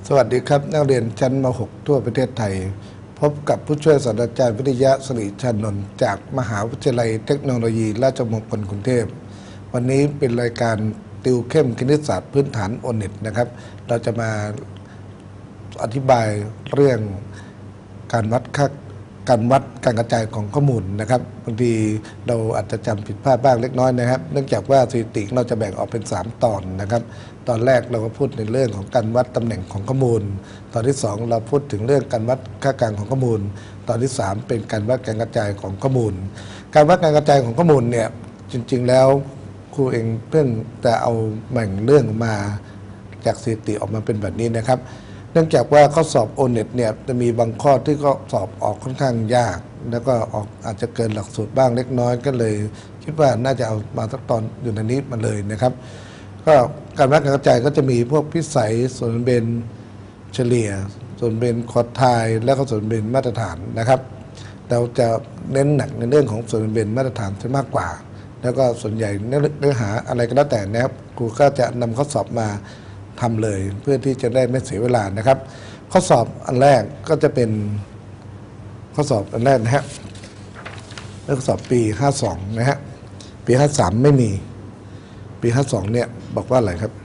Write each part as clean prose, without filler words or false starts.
สวัสดีครับนักเรียนชั้นม .6 ทั่วประเทศไทยพบกับผู้ช่วยศาสตราจารย์วิทยาสิริชานนท์จากมหาวิทยาลัยเทคโนโลยีราชมงคลกรุงเทพวันนี้เป็นรายการติวเข้มคณิตศาสตร์พื้นฐานโอเน็ตนะครับเราจะมาอธิบายเรื่องการวัดการกระจายของข้อมูลนะครับบางทีเราอาจจะจำผิดพลาดบ้างเล็กน้อยนะครับเนื่องจากว่าสถิติเราจะแบ่งออกเป็น3ตอนนะครับตอนแรกเราก็พูดในเรื่องของการวัดตำแหน่งของข้อมูลตอนที่2เราพูดถึงเรื่องการวัดค่ากลางของข้อมูลตอนที่3เป็นการวัดการกระจายของข้อมูลการวัดการกระจายของข้อมูลเนี่ยจริงๆแล้วครูเองเพิ่งจะเอาแบ่งเรื่องมาจากสถิติออกมาเป็นแบบนี้นะครับเนื่องจากว่าข้อสอบ O-NET เนี่ยจะมีบางข้อที่ก็สอบออกค่อนข้างยากแล้วก็ออกอาจจะเกินหลักสูตรบ้างเล็กน้อยก็เลยคิดว่าน่าจะเอามาสักตอนอยู่ในนี้มาเลยนะครับก็การวัดการกระจายก็จะมีพวกพิสัยส่วนเป็นเฉลี่ยส่วนเป็นควอไทล์และก็ส่วนเป็นมาตรฐานนะครับเราจะเน้นหนักในเรื่องของส่วนเป็นมาตรฐานจะมากกว่าแล้วก็ส่วนใหญ่เนื้อหาอะไรก็แล้วแต่นะครับครูก็จะนำข้อสอบมาทำเลยเพื่อที่จะได้ไม่เสียเวลานะครับข้อสอบอันแรกก็จะเป็นข้อสอบอันแรกนะฮะข้อสอบปี52นะฮะปี53ไม่มีปี52เนี่ยบอกว่าอะไรครับ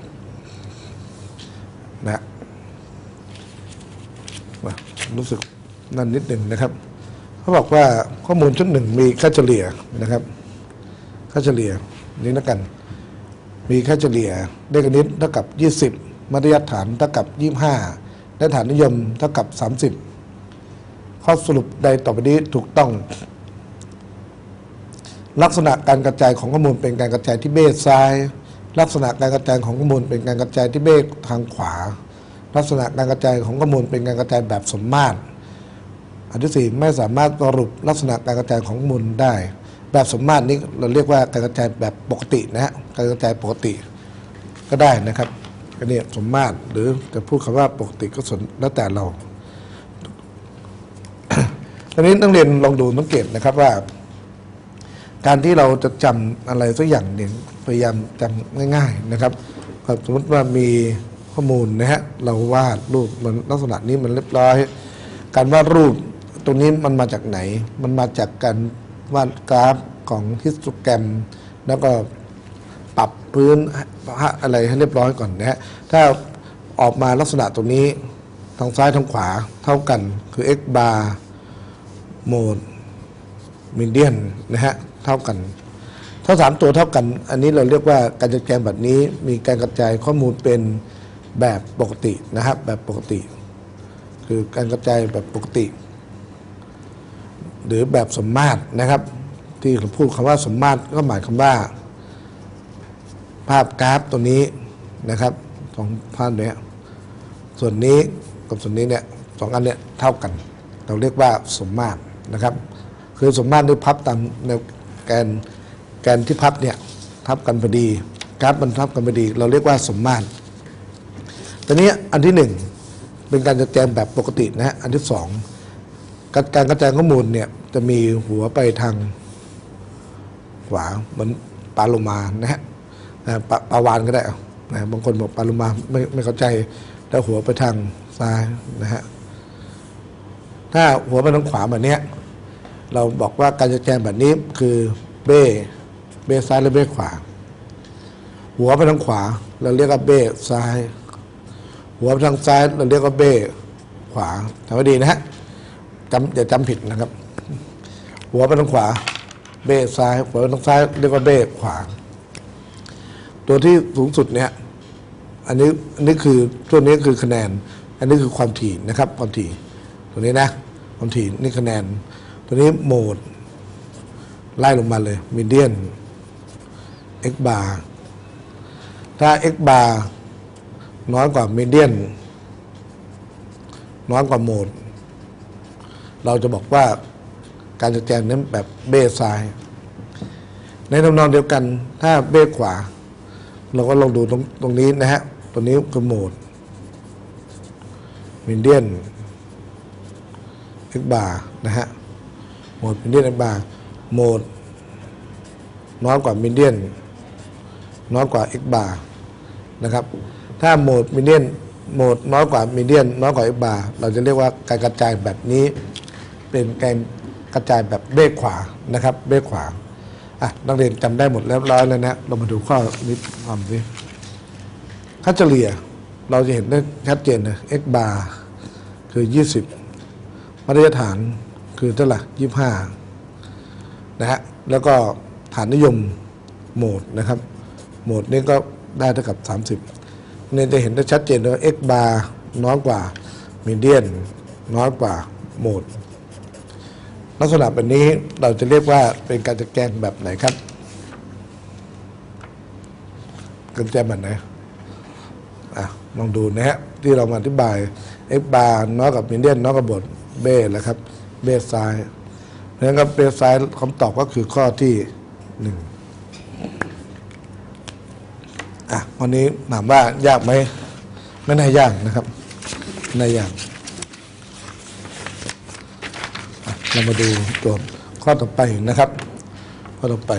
นะรู้สึกนั่นนิดหนึ่งนะครับเขาบอกว่าข้อมูลชุดหนึ่งมีค่าเฉลี่ยนะครับค่าเฉลี่ยนี้แล้วกันมีค่าเฉลี่ยเลขคณิตเท่ากับ20มาตรฐานเท่ากับ25และฐานนิยมเท่ากับ30ข้อสรุปใดต่อไปนี้ถูกต้องลักษณะการกระจายของข้อมูลเป็นการกระจายที่เบ้ซ้ายลักษณะการกระจายของข้อมูลเป็นการกระจายที่เบ้ทางขวาลักษณะการกระจายของข้อมูลเป็นการกระจายแบบสมมาตรอันที่4ไม่สามารถสรุปลักษณะการกระจายของข้อมูลได้แบบสมมาตรนี้เราเรียกว่าการกระจายแบบปกตินะฮะการกระจายปกติก็ได้นะครับก็เนี่ยสมมาตรหรือจะพูดคำว่าปกติก็ส่วนแล้วแต่เรา ตอนนี้นักเรียนลองดูสังเกตนะครับว่าการที่เราจะจำอะไรสักอย่างหนึ่งพยายามจำง่ายๆนะครับสมมติว่ามีข้อมูลนะฮะเราวาดรูปมันลักษณะนี้มันเรียบร้อยการวาดรูปตรงนี้มันมาจากไหนมันมาจากการวาดกราฟของฮิสโตแกรมแล้วก็ปรับพื้นอะไรให้เรียบร้อยก่อนนะฮะถ้าออกมาลักษณะตรงนี้ทางซ้ายทางขวาเท่ากันคือ x bar โหมดมีเดียนนะฮะเท่ากันถ้า3ตัวเท่ากันอันนี้เราเรียกว่าการจัดแจงแบบนี้มีการกระจายข้อมูลเป็นแบบปกตินะครับแบบปกติคือการกระจายแบบปกติหรือแบบสมมาตรนะครับที่เราพูดคำว่าสมมาตรก็หมายความว่าภาพกราฟตัวนี้นะครับสองภาพเนี้ยส่วนนี้กับส่วนนี้เนี่ยสองอันเนี้ยเท่ากันเราเรียกว่าสมมาตรนะครับคือสมมาตรที่พับตามแนวแกนที่พับเนี่ยทับกันพอดีกราฟมันทับกันพอดีเราเรียกว่าสมมาตรตอนนี้อันที่1เป็นการจัดแจงแบบปกตินะฮะอันที่2การกระจายข้อมูลเนี่ยจะมีหัวไปทางขวาเหมือนปลาโลมานะฮะปลาวานก็ได้นะบางคนบอกปลาโลมาไม่เข้าใจแล้วหัวไปทางซ้ายนะฮะถ้าหัวไปทางขวาแบบนี้เราบอกว่าการจัดแจงแบบนี้คือเบ้ซ้ายและเบ้ขวาหัวไปทางขวาเราเรียกว่าเบ้ซ้ายหัวไปทางซ้ายเราเรียกว่าเบ้ขวาทำให้ดีนะฮะอย่าจำผิดนะครับหัวไปทางขวาเบ้ซ้ายหัวไปทางซ้ายเรียกว่าเบ้ขวาตัวที่สูงสุดเนี่ยอันนี้คือตัวนี้คือคะแนนอันนี้คือความถี่นะครับความถี่ตัวนี้นะความถี่นี่คะแนนตัวนี้โหมดไล่ลงมาเลยมีเดียน x bar ถ้า x bar น้อยกว่ามีเดียนน้อยกว่าโหมดเราจะบอกว่าการจัดแจงนั้นแบบเบ้ซ้ายในทำนองเดียวกันถ้าเบ้ขวาเราก็ลองดูตรงนี้นะฮะตัวนี้คือโหมดมีเดียน x bar นะฮะโหมดมีเดียน x bar โหมดน้อยกว่ามีเดียนน้อยกว่า x bar นะครับถ้าโหมดมีเดียนโหมดน้อยกว่ามีเดียนน้อยกว่าเอ็กบาร์เราจะเรียกว่าการกระจายแบบนี้เป็นการกระจายแบบเบ้ขวานะครับเบ้ขวานักเรียนจำได้หมดแล้วร้อยแล้วนะเรามาดูข้อนี้ทำสิค่าเฉลี่ยเราจะเห็นได้ชัดเจนนะ x bar คือ 20 มาตรฐานคือเท่าไหร่25นะฮะแล้วก็ฐานนิยมโหมดนะครับโหมดนี้ก็ได้เท่ากับ30เนี่ยจะเห็นได้ชัดเจนว่า x bar น้อยกว่ามีเดียนน้อยกว่าโหมดลักษณะแบบนี้เราจะเรียกว่าเป็นการจัดแจงแบบไหนครับการจัดแจงแบบไหนลองดูนะฮะที่เรามาอธิบาย x bar น้อยกับมีเดียนน้อยกับโหมดเบ้แล้วครับเบ้ซ้ายเพราะฉะนั้นเบ้ซ้ายคำตอบก็คือข้อที่1วันนี้ถามว่ายากไหมไม่น่ายากนะครับไม่น่ายากเรามาดูโจทย์ข้อต่อไปนะครับข้อต่อไป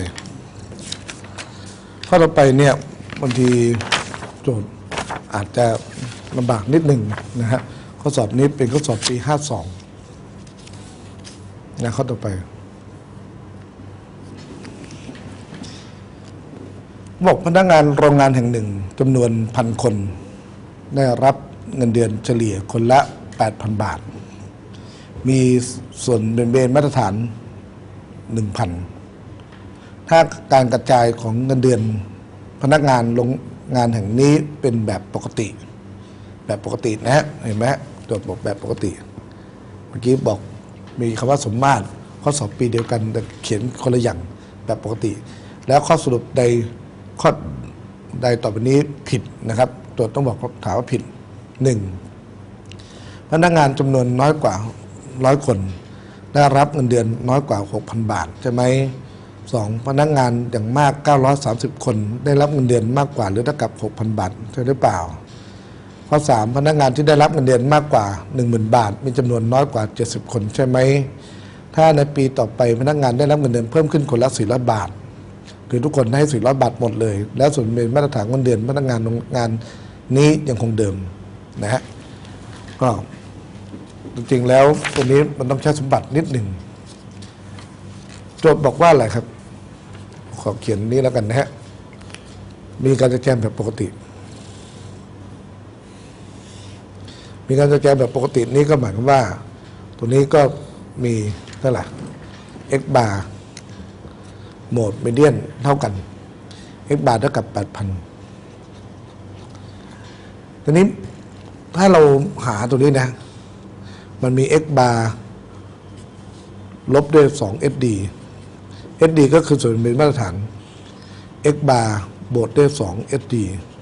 เนี่ยบางทีโจทย์อาจจะลำบากนิดหนึ่งนะฮะข้อสอบนี้เป็นข้อสอบปี52นะข้อต่อไปบอกพนักงานโรงงานแห่งหนึ่งจำนวน 1,000 คนได้รับเงินเดือนเฉลี่ยคนละ 8,000 บาทมีส่วนเบนมาตรฐาน 1,000 ถ้าการกระจายของเงินเดือนพนักงานโรงงานแห่งนี้เป็นแบบปกตินะฮะเห็นไหมโจทย์บอกแบบปกติเมื่อกี้บอกมีคำว่าสมมาตรข้อสอบปีเดียวกันแต่เขียนคนละอย่างแบบปกติแล้วข้อสรุปข้อใดต่อไปนี้ผิดนะครับโจทย์ต้องบอกถามว่าผิด 1. พนักงานจำนวนน้อยกว่า100 คนได้รับเงินเดือนน้อยกว่า 6,000 บาทใช่ไหม 2. พนักงานอย่างมาก930 คนได้รับเงินเดือนมากกว่าหรือเท่ากับ 6,000 บาทใช่หรือเปล่าข้อ 3. พนักงานที่ได้รับเงินเดือนมากกว่า 10,000 บาทมีจำนวนน้อยกว่า70 คนใช่ไหมถ้าในปีต่อไปพนักงานได้รับเงินเดือนเพิ่มขึ้นคนละ400 บาทคือทุกคนให้400 บาทหมดเลยแล้วส่วนเป็นมาตรฐานเงินเดือนพนักงานโรงงานนี้ยังคงเดิมนะฮะก็จริงๆแล้วตัวนี้มันต้องใช้สมบัตินิดหนึ่งโจทย์บอกว่าอะไรครับขอเขียนนี้แล้วกันนะฮะมีการจัดแจงแบบปกติแบบปกตินี้ก็หมายความว่าตัวนี้ก็มีเท่าไหร่ x bar โหมดมีเดียนเท่ากัน x bar เท่ากับ 8,000 ทีนี้ถ้าเราหาตัวนี้นะมันมี x bar ลบด้วย 2 SD ก็คือส่วนเป็นมาตรฐาน x bar บวกด้วย 2 SD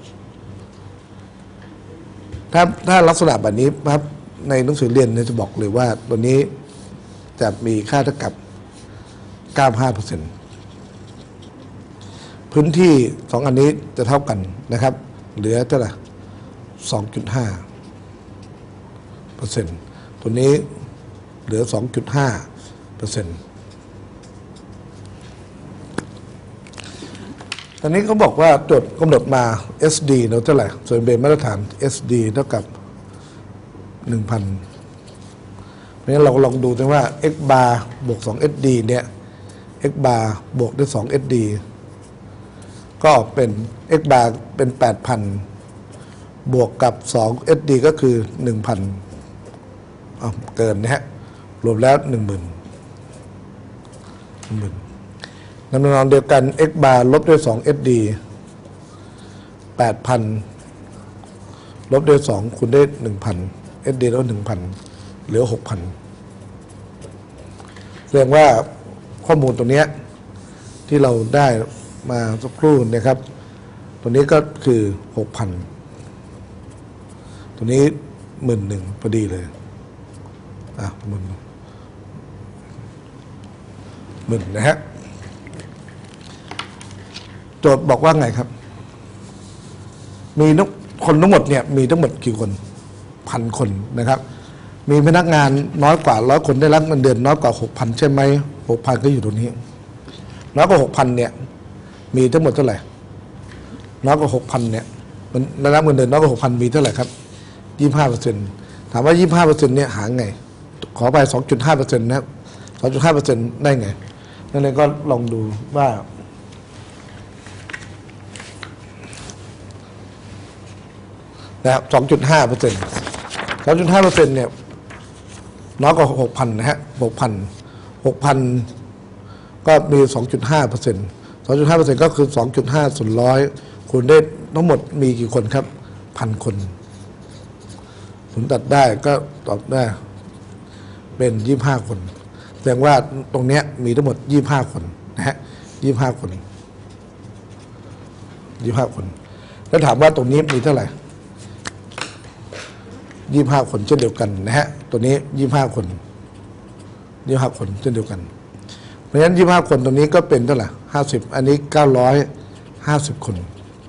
ถ้าลักษณะแบบนี้ครับในหนังสือเรียนจะบอกเลยว่าตัวนี้จะมีค่าเท่ากับ 95% พื้นที่2อันนี้จะเท่ากันนะครับเหลือเท่าไหร่ 2.5% ตัวนี้เหลือ 2.5% ตอนนี้เขาบอกว่าโจทย์กำหนดมา SD เราเท่าไหร่ส่วนเบนมาตรฐาน SD เท่ากับ 1,000 เพราะฉะนั้นเราลองดูกันว่า x bar บวก 2 SD เนี่ย x bar บวกด้วย 2 SD ก็เป็น x bar เป็น 8,000 บวกกับ 2 SD ก็คือ 1,000 เกินนะฮะรวมแล้ว 10,000 ในแนวเดียวกัน x bar ลบด้วย 2 SD 8,000 ลบด้วย 2 คูณได้ 1,000 SD ลบ 1,000 เหลือ 6,000 แสดงว่าข้อมูลตัวนี้ที่เราได้มาสักครู่นะครับตัวนี้ก็คือ 6,000 ตัวนี้ 11,000 พอดีเลย10,000นะฮะโจทย์บอกว่าไงครับมีคนทั้งหมดเนี่ยมีทั้งหมดกี่คน 1,000 คนนะครับมีพนักงานน้อยกว่า100 คนได้รับเงินเดือนน้อยกว่า 6,000 ใช่ไหม 6,000 ก็อยู่ตรงนี้น้อยกว่า 6,000 เนี่ยมีทั้งหมดเท่าไหร่น้อยกว่า 6,000 เนี่ยมันได้รับเงินเดือนน้อยกว่า 6,000 มีเท่าไหร่ครับ 25%ถามว่า 25% เนี่ยหาไงขอไป 2.5% นะครับ 2.5% ได้ไงนั่นเองก็ลองดูว่านะครับ 2.5% 2.5% เนี่ยน้อยกว่า 6,000 นะฮะ 6,000 ก็มี 2.5% 2.5% ก็คือ 2.5 ส่วนร้อยคูณได้ทั้งหมดมีกี่คนครับ 1,000 คนผมตัดได้ก็ตอบได้เป็น 25 คนแสดงว่าตรงเนี้ยมีทั้งหมด 25 คนนะฮะ 25 คน 25 คนแล้วถามว่าตรงนี้มีเท่าไหร่25 คนเช่นเดียวกันนะฮะตัวนี้25 คน25 คนเช่นเดียวกันเพราะฉะนั้น25 คนตรงนี้ก็เป็นเท่าไหร่50อันนี้950 คน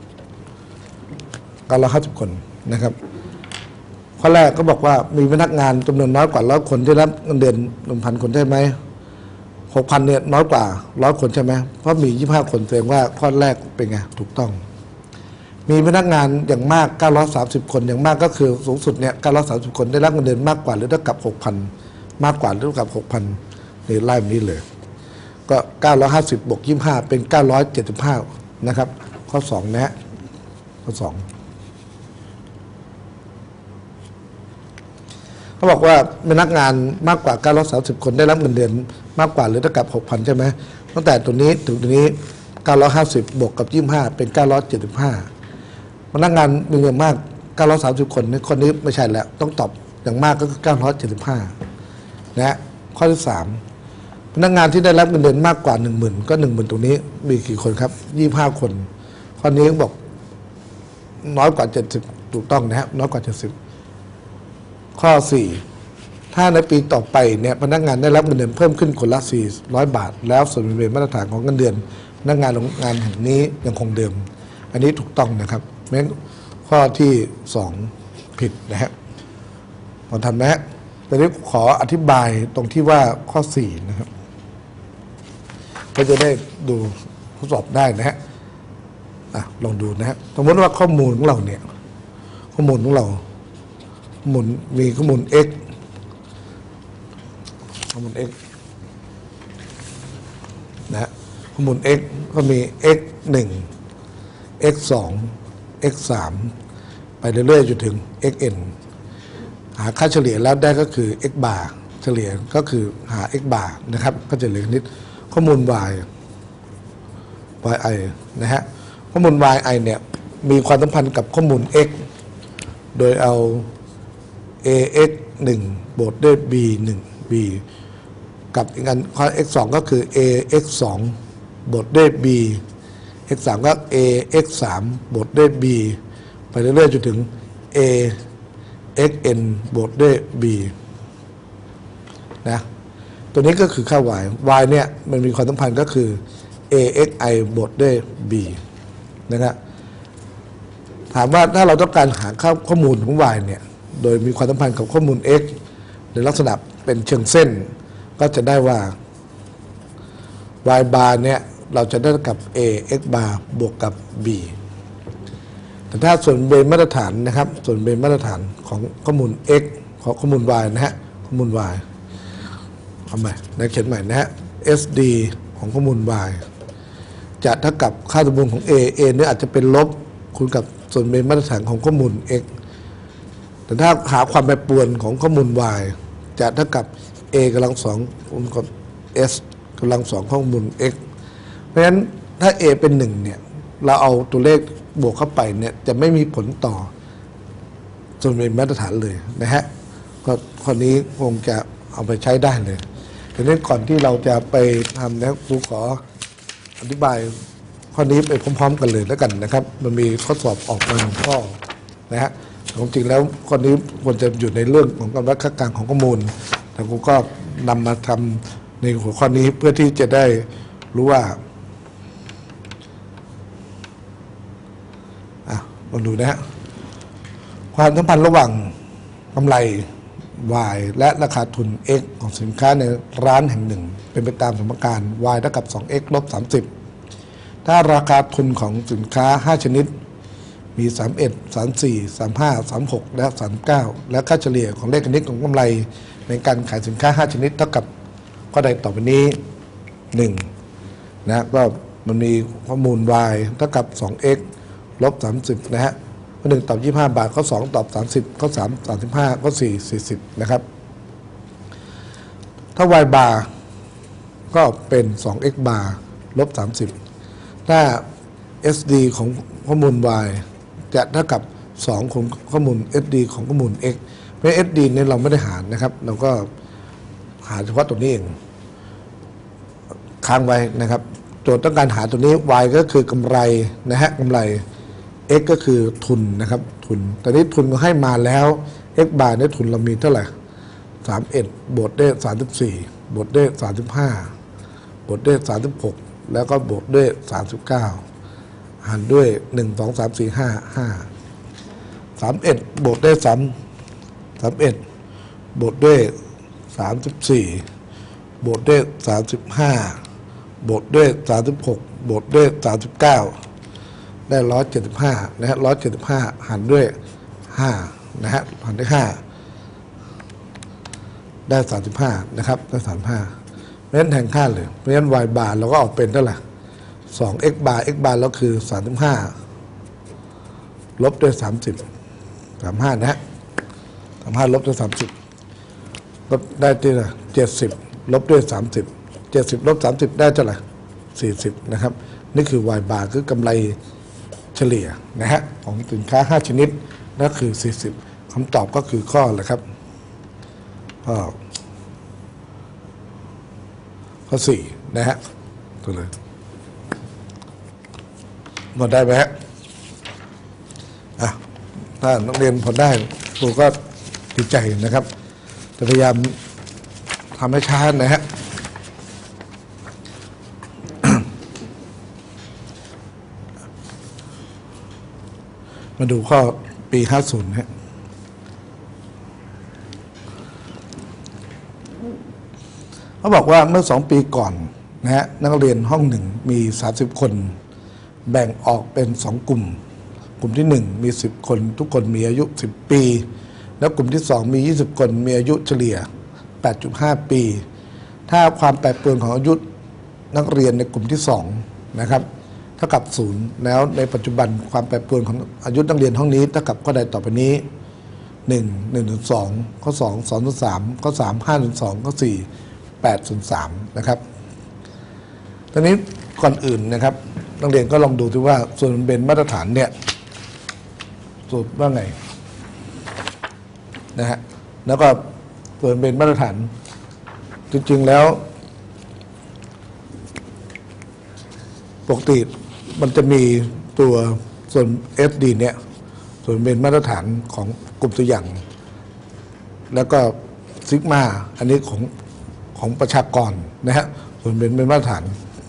950 คนนะครับข้อแรกก็บอกว่ามีพนักงานจำนวนน้อยกว่า100 คนที่รับเงินเดือน 1,000 คนใช่ไหม 6,000 เนี่ยน้อยกว่า100 คนใช่ไหมเพราะมี25 คนแสดงว่าข้อแรกเป็นไงถูกต้องมีพนักงานอย่างมาก930 คนอย่างมากก็คือสูงสุดเนี่ย930 คนได้รับเงินเดือนมากกว่าหรือเท่ากับ 6,000 มากกว่าหรือเท่ากับ 6,000 นี่ไล่แบบนี้เลยก็950บวก25เป็น975นะครับข้อ2นะฮะข้อ2เขาบอกว่าพนักงานมากกว่า930 คนได้รับเงินเดือนมากกว่าหรือเท่ากับ 6,000 ใช่ไหมตั้งแต่ตัวนี้ถึงตัวนี้950บวกกับ25เป็น975พนักงานมีอย่างมาก930 คนคนนี้ไม่ใช่แล้วต้องตอบอย่างมากก็คือ975นะข้อที่3พนักงานที่ได้รับเงินเดือนมากกว่า 10,000 ก็ 10,000 ตรงนี้มีกี่คนครับ25 คนข้อนี้บอกน้อยกว่า70ถูกต้องนะฮะน้อยกว่า70ข้อ4ถ้าในปีต่อไปเนี่ยพนักงานได้รับเงินเดือนเพิ่มขึ้นคนละ400 บาทแล้วส่วนเป็นมาตรฐานของเงินเดือนพนักงานโรงงานแห่งนี้ยังคงเดิมอันนี้ถูกต้องนะครับเพราะฉะนั้นข้อที่2ผิดนะฮะพอทันไหมฮะตอนนี้ขออธิบายตรงที่ว่าข้อ4นะครับก็จะได้ดูทดสอบได้นะฮะลองดูนะฮะสมมติว่าข้อมูลของเราเนี่ยข้อมูลของเรามีข้อมูล x ข้อมูล x นะฮะข้อมูล x ก็มี x 1 x 2 x 3ไปเรื่อยๆจนถึง xn หาค่าเฉลี่ยแล้วได้ก็คือ x bar เฉลี่ยก็คือหา x bar นะครับก็จะเหลือนิดข้อมูล yi นะฮะข้อมูล yi เนี่ยมีความสัมพันธ์กับข้อมูล x โดยเอา ax 1บวกด้วย b 1 b กับอีกอันข้อ x 2ก็คือ ax 2บวกด้วย b x 3ก็ ax 3บวกด้วย b ไปเรื่อยๆจนถึง axn บวกด้วย b นะตัวนี้ก็คือค่า y เนี่ยมันมีความสัมพันธ์ก็คือ axi บวกด้วย b นะครับถามว่าถ้าเราต้องการหาข้อมูลของ y เนี่ยโดยมีความสัมพันธ์กับข้อมูล x ในลักษณะเป็นเชิงเส้นก็จะได้ว่า y bar เนี่ยเราจะได้กับ a x bar บวกกับ b แต่ถ้าส่วนเบนมาตรฐานนะครับส่วนเบนมาตรฐานของข้อมูล x ของข้อมูล y นะฮะข้อมูล y เอาใหม่เขียนใหม่นะฮะ sd ของข้อมูล y จะเท่ากับค่าสมบูรณ์ของ a เนี่ยอาจจะเป็นลบคูณกับส่วนเบนมาตรฐานของข้อมูล x แต่ถ้าหาความแปรปรวนของข้อมูล y จะเท่ากับ a กำลัง2คูณกับ s กำลัง2ข้อมูล x เพราะฉะนั้นถ้า a เป็น1เนี่ยเราเอาตัวเลขบวกเข้าไปเนี่ยจะไม่มีผลต่อส่วนเป็นมาตรฐานเลยนะฮะก็ข้อนี้คงจะเอาไปใช้ได้เลยดังนั้นก่อนที่เราจะไปทำนะครูขออธิบายข้อนี้ไปพร้อมๆกันเลยแล้วกันนะครับมันมีข้อสอบออกมา1ข้อนะฮะจริงๆแล้วข้อนี้ควรจะอยู่ในเรื่องของการวัดค่ากลางของข้อมูลแต่ครูก็นำมาทำในหัวข้อนี้เพื่อที่จะได้รู้ว่าลองดูนะฮะความสัมพันธ์ระหว่างกำไร y และราคาทุน x ของสินค้าในร้านแห่งหนึ่งเป็นไปตามสมการ y เท่ากับ 2x ลบ 30ถ้าราคาทุนของสินค้า5ชนิดมี 31 34 35 36 และ 39 และค่าเฉลี่ยของเลขคณิตของกำไรในการขายสินค้า 5 ชนิดเท่ากับข้อใดต่อไปนี้ 1. นะก็มันมีข้อมูล y เท่ากับ 2x ลบ 30 นะฮะข้อ 1 ตอบ 25 บาทข้อ 2 ตอบ 30 ข้อ 3 35 ข้อ 4 40 นะครับถ้า y bar ก็เป็น 2x bar ลบ 30 ถ้า SD ของข้อมูล y จะเท่ากับ2ของข้อมูล SD ของข้อมูล x เพราะ SD เนี่ยเราไม่ได้หารนะครับเราก็หาเฉพาะตัวนี้เองค้างไว้นะครับโจทย์ต้องการหาตัวนี้ y ก็คือกำไรนะฮะกำไร x ก็คือทุนนะครับทุนตอนนี้ทุนก็ให้มาแล้ว x bar เนี่ยทุนเรามีเท่าไหร่31บวกด้วย34บวกด้วย35บวกด้วย36แล้วก็บวกด้วย39หารด้วย1 2 3 4 5 5 31บวกด้วย31บวกด้วย34บวกด้วย35บวกด้วย36บวกด้วย39ได้175นะฮะ175หารด้วย5นะฮะหารด้วย5ได้35นะครับได้35เพราะฉะนั้นแทนค่าเลยเพราะฉะนั้น y bar เราก็ออกเป็นเท่าไหร่ 2x bar x bar แล้วคือ35ลบด้วย35นะฮะ35ลบด้วย30ลบได้ที่ไหน70ลบด้วย30 70ลบ30ได้เท่าไหร่40นะครับนี่คือ y bar คือกำไรเฉลี่ยนะฮะของสินค้า5ชนิดนั่นคือ40คำตอบก็คือข้ออะไรครับข้อ4นะฮะตัวเลยหมดได้ไหมฮะถ้านักเรียนผลได้ครูก็ดีใจนะครับจะพยายามทำให้ช้านะฮะ มาดูข้อปี50ฮะเขาบอกว่าเมื่อ2 ปีก่อนนะฮะนักเรียนห้อง1มี30 คนแบ่งออกเป็น2 กลุ่มกลุ่มที่1มี10 คนทุกคนมีอายุ10 ปีแล้วกลุ่มที่2มี20 คนมีอายุเฉลี่ย 8.5 ปี ถ้าความแปรปรวนของอายุนักเรียนในกลุ่มที่2นะครับเท่ากับ0แล้วในปัจจุบันความแปรปรวนของอายุนักเรียนห้องนี้เท่ากับข้อใดต่อไปนี้1 1/2ข้อ2 2/3ข้อ3 5/2ข้อ4 8/3นะครับตอนนี้ก่อนอื่นนะครับนักเรียนก็ลองดูที่ว่าส่วนเป็นมาตรฐานเนี่ยสูตรว่าไงนะฮะแล้วก็ส่วนเป็นมาตรฐานจริงๆแล้วปกติมันจะมีตัวส่วน SD เนี่ยส่วนเป็นมาตรฐานของกลุ่มตัวอย่างแล้วก็ซิกมาอันนี้ของประชากรนะฮะส่วนเป็นมาตรฐาน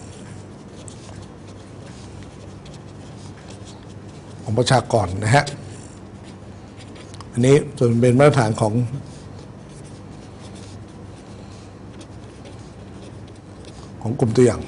ของประชากรนะฮะอันนี้ส่วนเป็นมาตรฐานของกลุ่มตัวอย่าง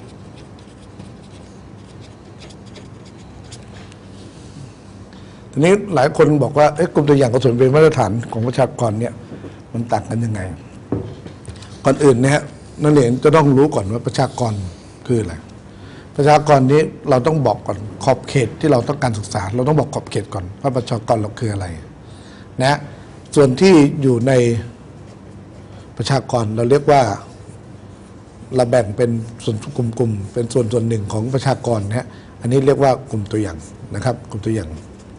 ทีนี้หลายคนบอกว่ากลุ่มตัวอย่างกับส่วนเป็นมาตรฐานของประชากรเนี่ยมันต่างกันยังไงก่อนอื่นนะฮะนักเรียนจะต้องรู้ก่อนว่าประชากรคืออะไรประชากรนี้เราต้องบอกก่อนขอบเขตที่เราต้องการศึกษาเราต้องบอกขอบเขตก่อนว่าประชากรเราคืออะไรนะส่วนที่อยู่ในประชากรเราเรียกว่าเราแบ่งเป็นส่วนกลุ่มๆเป็นส่วนหนึ่งของประชากรนะฮะอันนี้เรียกว่ากลุ่มตัวอย่างนะครับกลุ่มตัวอย่าง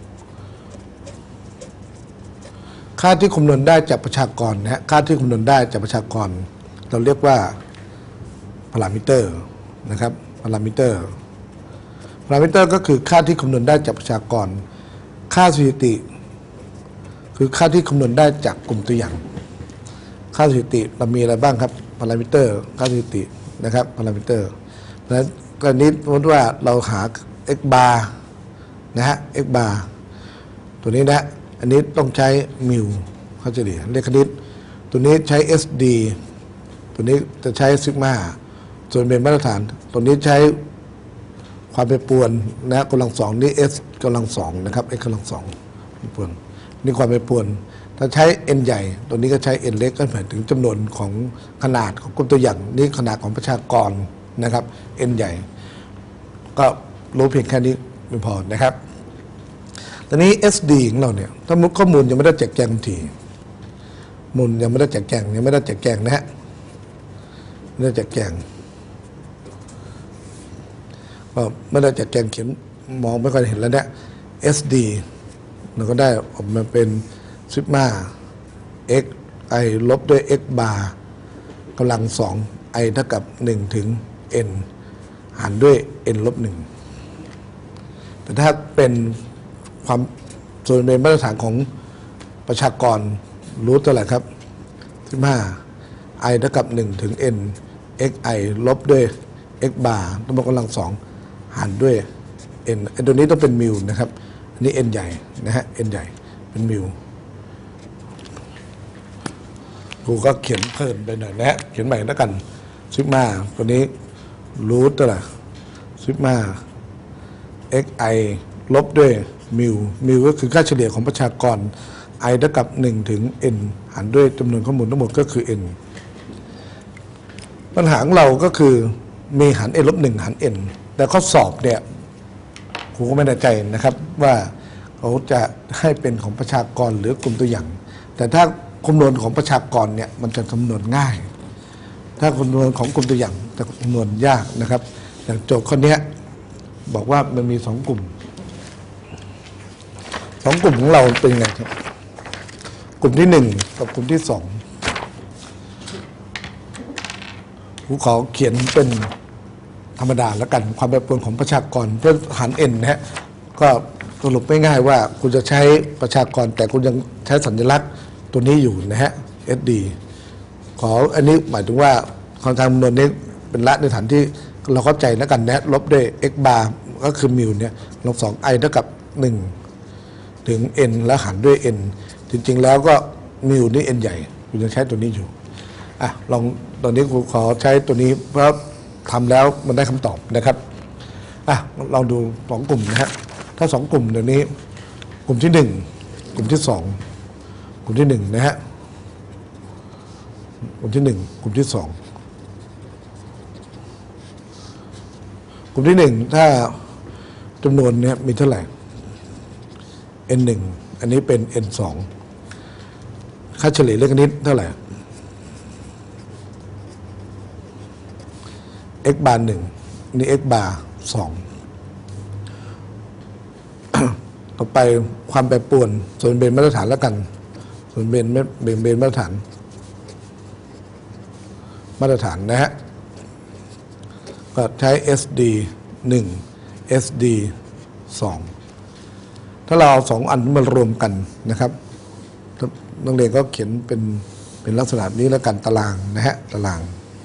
ค่าที่คำนวณได้จากประชากรนะฮะค่าที่คำนวณได้จากประชากรเราเรียกว่าพารามิเตอร์นะครับพารามิเตอร์ก็คือค่าที่คำนวณได้จากประชากรค่าสถิติคือค่าที่คำนวณได้จากกลุ่มตัวอย่างค่าสถิติเรามีอะไรบ้างครับพารามิเตอร์ค่าสถิตินะครับพารามิเตอร์เพราะฉะนั้นกรณีสมมติว่าเราหา x bar นะฮะ x bar ตัวนี้นะอันนี้ต้องใช้มิวค่าเฉลี่ยเลขคณิตตัวนี้ใช้ SD ตัวนี้จะใช้ซิกมาส่วนเป็นมาตรฐานตัวนี้ใช้ความแปรปรวนนะกำลัง2นี่กำลังสองนะครับ x กำลังสองปวนนี่ความเป็นปวนถ้าใช้ n ใหญ่ตัวนี้ก็ใช้ n เล็กก็หมายถึงจำนวนของขนาดของกลุ่มตัวอย่างนี่ขนาดของประชากรนะครับ n ใหญ่ก็รู้เพียงแค่นี้ไม่พอนะครับตอนนี้ SD ของเราเนี่ยถ้าข้อมูลยังไม่ได้แจกแจงทีมูลยังไม่ได้แจกแจงนะฮะไม่ได้แจกแจงก็ไม่ได้แจกแจงเขียนมองไม่ค่อยเห็นแล้วเนี่ย SD เราก็ได้ออกมาเป็นซิกมา x i ลบด้วย x บาร์กำลัง2 i เท่ากับ1ถึง n หารด้วย n ลบ1แต่ถ้าเป็นความส่วนเป็นมาตรฐานของประชากรรู้เท่าไหร่ครับ15 i เท่ากับ1ถึง n x i ลบด้วย x บาร์ต้องบอกกำลัง2หารด้วย n ตัวนี้ต้องเป็นมิลนะครับอันนี้ n ใหญ่นะฮะ n ใหญ่เป็นมิลครูก็เขียนเพิ่มไปหน่อยนะฮะเขียนใหม่แล้วกันซิกมาตัวนี้รูทเท่าไหร่ซิกมา x i ลบด้วยมิลก็คือค่าเฉลี่ยของประชากร i เท่ากับ1ถึง n หารด้วยจำนวนข้อมูลทั้งหมดก็คือ n ปัญหาของเราก็คือมีหาร n ลบ1หาร n แต่ข้อสอบเนี่ยครูก็ไม่แน่ใจนะครับว่าเขาจะให้เป็นของประชากรหรือกลุ่มตัวอย่างแต่ถ้าคำนวณของประชากรเนี่ยมันจะคำนวณง่ายถ้าคำนวณของกลุ่มตัวอย่างจะคำนวณยากนะครับอย่างโจทย์ข้อนี้บอกว่ามันมี2กลุ่มของเราเป็นไงครับกลุ่มที่1กับกลุ่มที่2ผมขอเขียนเป็นธรรมดาแล้วกันความแปรปรวนของประชากรเพื่อหาร n นะฮะก็สรุปง่ายๆว่าคุณจะใช้ประชากรแต่คุณยังใช้สัญลักษณ์ตัวนี้อยู่นะฮะ SD ขออันนี้หมายถึงว่าความทางคำนวณนี้เป็นละในฐานที่เราเข้าใจแล้วกันนะลบด้วย x บาร์ก็คือมิลเนี่ยลบ2 i เท่ากับ1ถึง n แล้วหารด้วย n จริงๆแล้วก็มิลนี่ n ใหญ่คุณยังใช้ตัวนี้อยู่ลองตอนนี้ครูขอใช้ตัวนี้เพราะทำแล้วมันได้คำตอบนะครับลองดู2กลุ่มนะฮะถ้า2กลุ่มเดี๋ยวนี้กลุ่มที่1กลุ่มที่2กลุ่มที่1นะฮะกลุ่มที่1กลุ่มที่2กลุ่มที่1ถ้าจำนวนนี้มีเท่าไหร่ n 1อันนี้เป็น n 2ค่าเฉลี่ยเลขคณิตเท่าไหร่ x บาร์1นี่ x บาร์2ต่อไปความแปรปรวนส่วนเบนมาตรฐานแล้วกันส่วนเบนมาตรฐานนะฮะก็ใช้ SD 1 SD 2ถ้าเราเอา2อันมารวมกันนะครับนักเรียนก็เขียนเป็นลักษณะนี้แล้วกันตารางนะฮะตาราง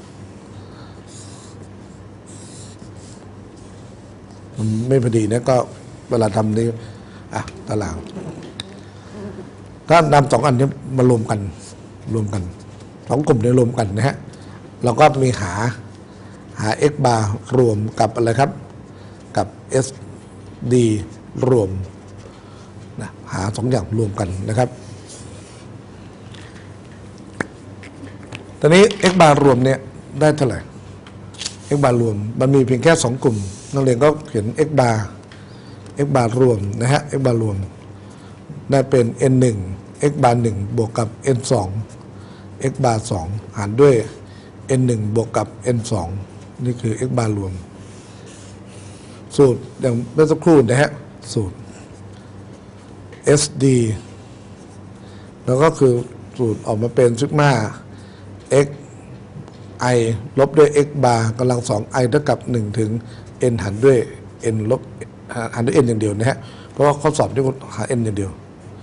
มันไม่พอดีนะก็เวลาทำนี้ตารางถ้านำ2อันนี้มารวมกัน2กลุ่มนี้รวมกันนะฮะเราก็มีหา x บาร์รวมกับอะไรครับกับ SD รวมนะหา2อย่างรวมกันนะครับตอนนี้ x บาร์รวมเนี่ยได้เท่าไหร่ x บาร์รวมมันมีเพียงแค่2กลุ่มนักเรียนก็เขียน x บาร์รวมนะฮะ x บาร์รวมได้เป็น n 1 x บาร์1บวกกับ n 2 x บาร์2หารด้วย n 1บวกกับ n 2นี่คือ x บาร์รวมสูตรอย่างเมื่อสักครู่นะฮะสูตร SD แล้วก็คือสูตรออกมาเป็นซิกมา x i ลบด้วย x บาร์กำลัง2 i เท่ากับ1ถึง n หารด้วย n ลบหารด้วย n อย่างเดียวนะฮะเพราะว่าข้อสอบที่หา n อย่างเดียว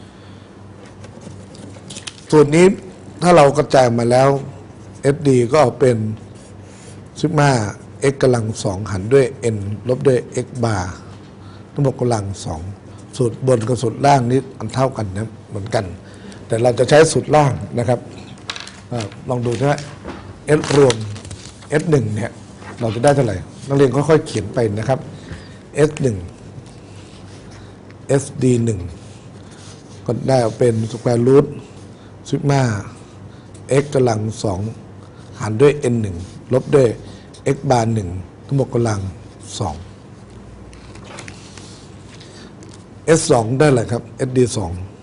ส่วนนี้ถ้าเรากระจายมาแล้ว SD ก็ออกเป็นซิกมา x กำลัง2หารด้วย n ลบด้วย x บาร์ทั้งหมดกำลัง2สูตรบนกับสูตรล่างนี้อันเท่ากันนะเหมือนกันแต่เราจะใช้สูตรล่างนะครับลองดูนะฮะ s รวม s 1เนี่ยเราจะได้เท่าไหร่นักเรียนค่อยๆเขียนไปนะครับ s 1 SD 1ก็ได้เป็นสแควร์รูทซิกมา x กำลัง2หารด้วย n 1ลบด้วย x บาร์1ทั้งหมดกำลัง2 S2 ได้เลยครับ SD2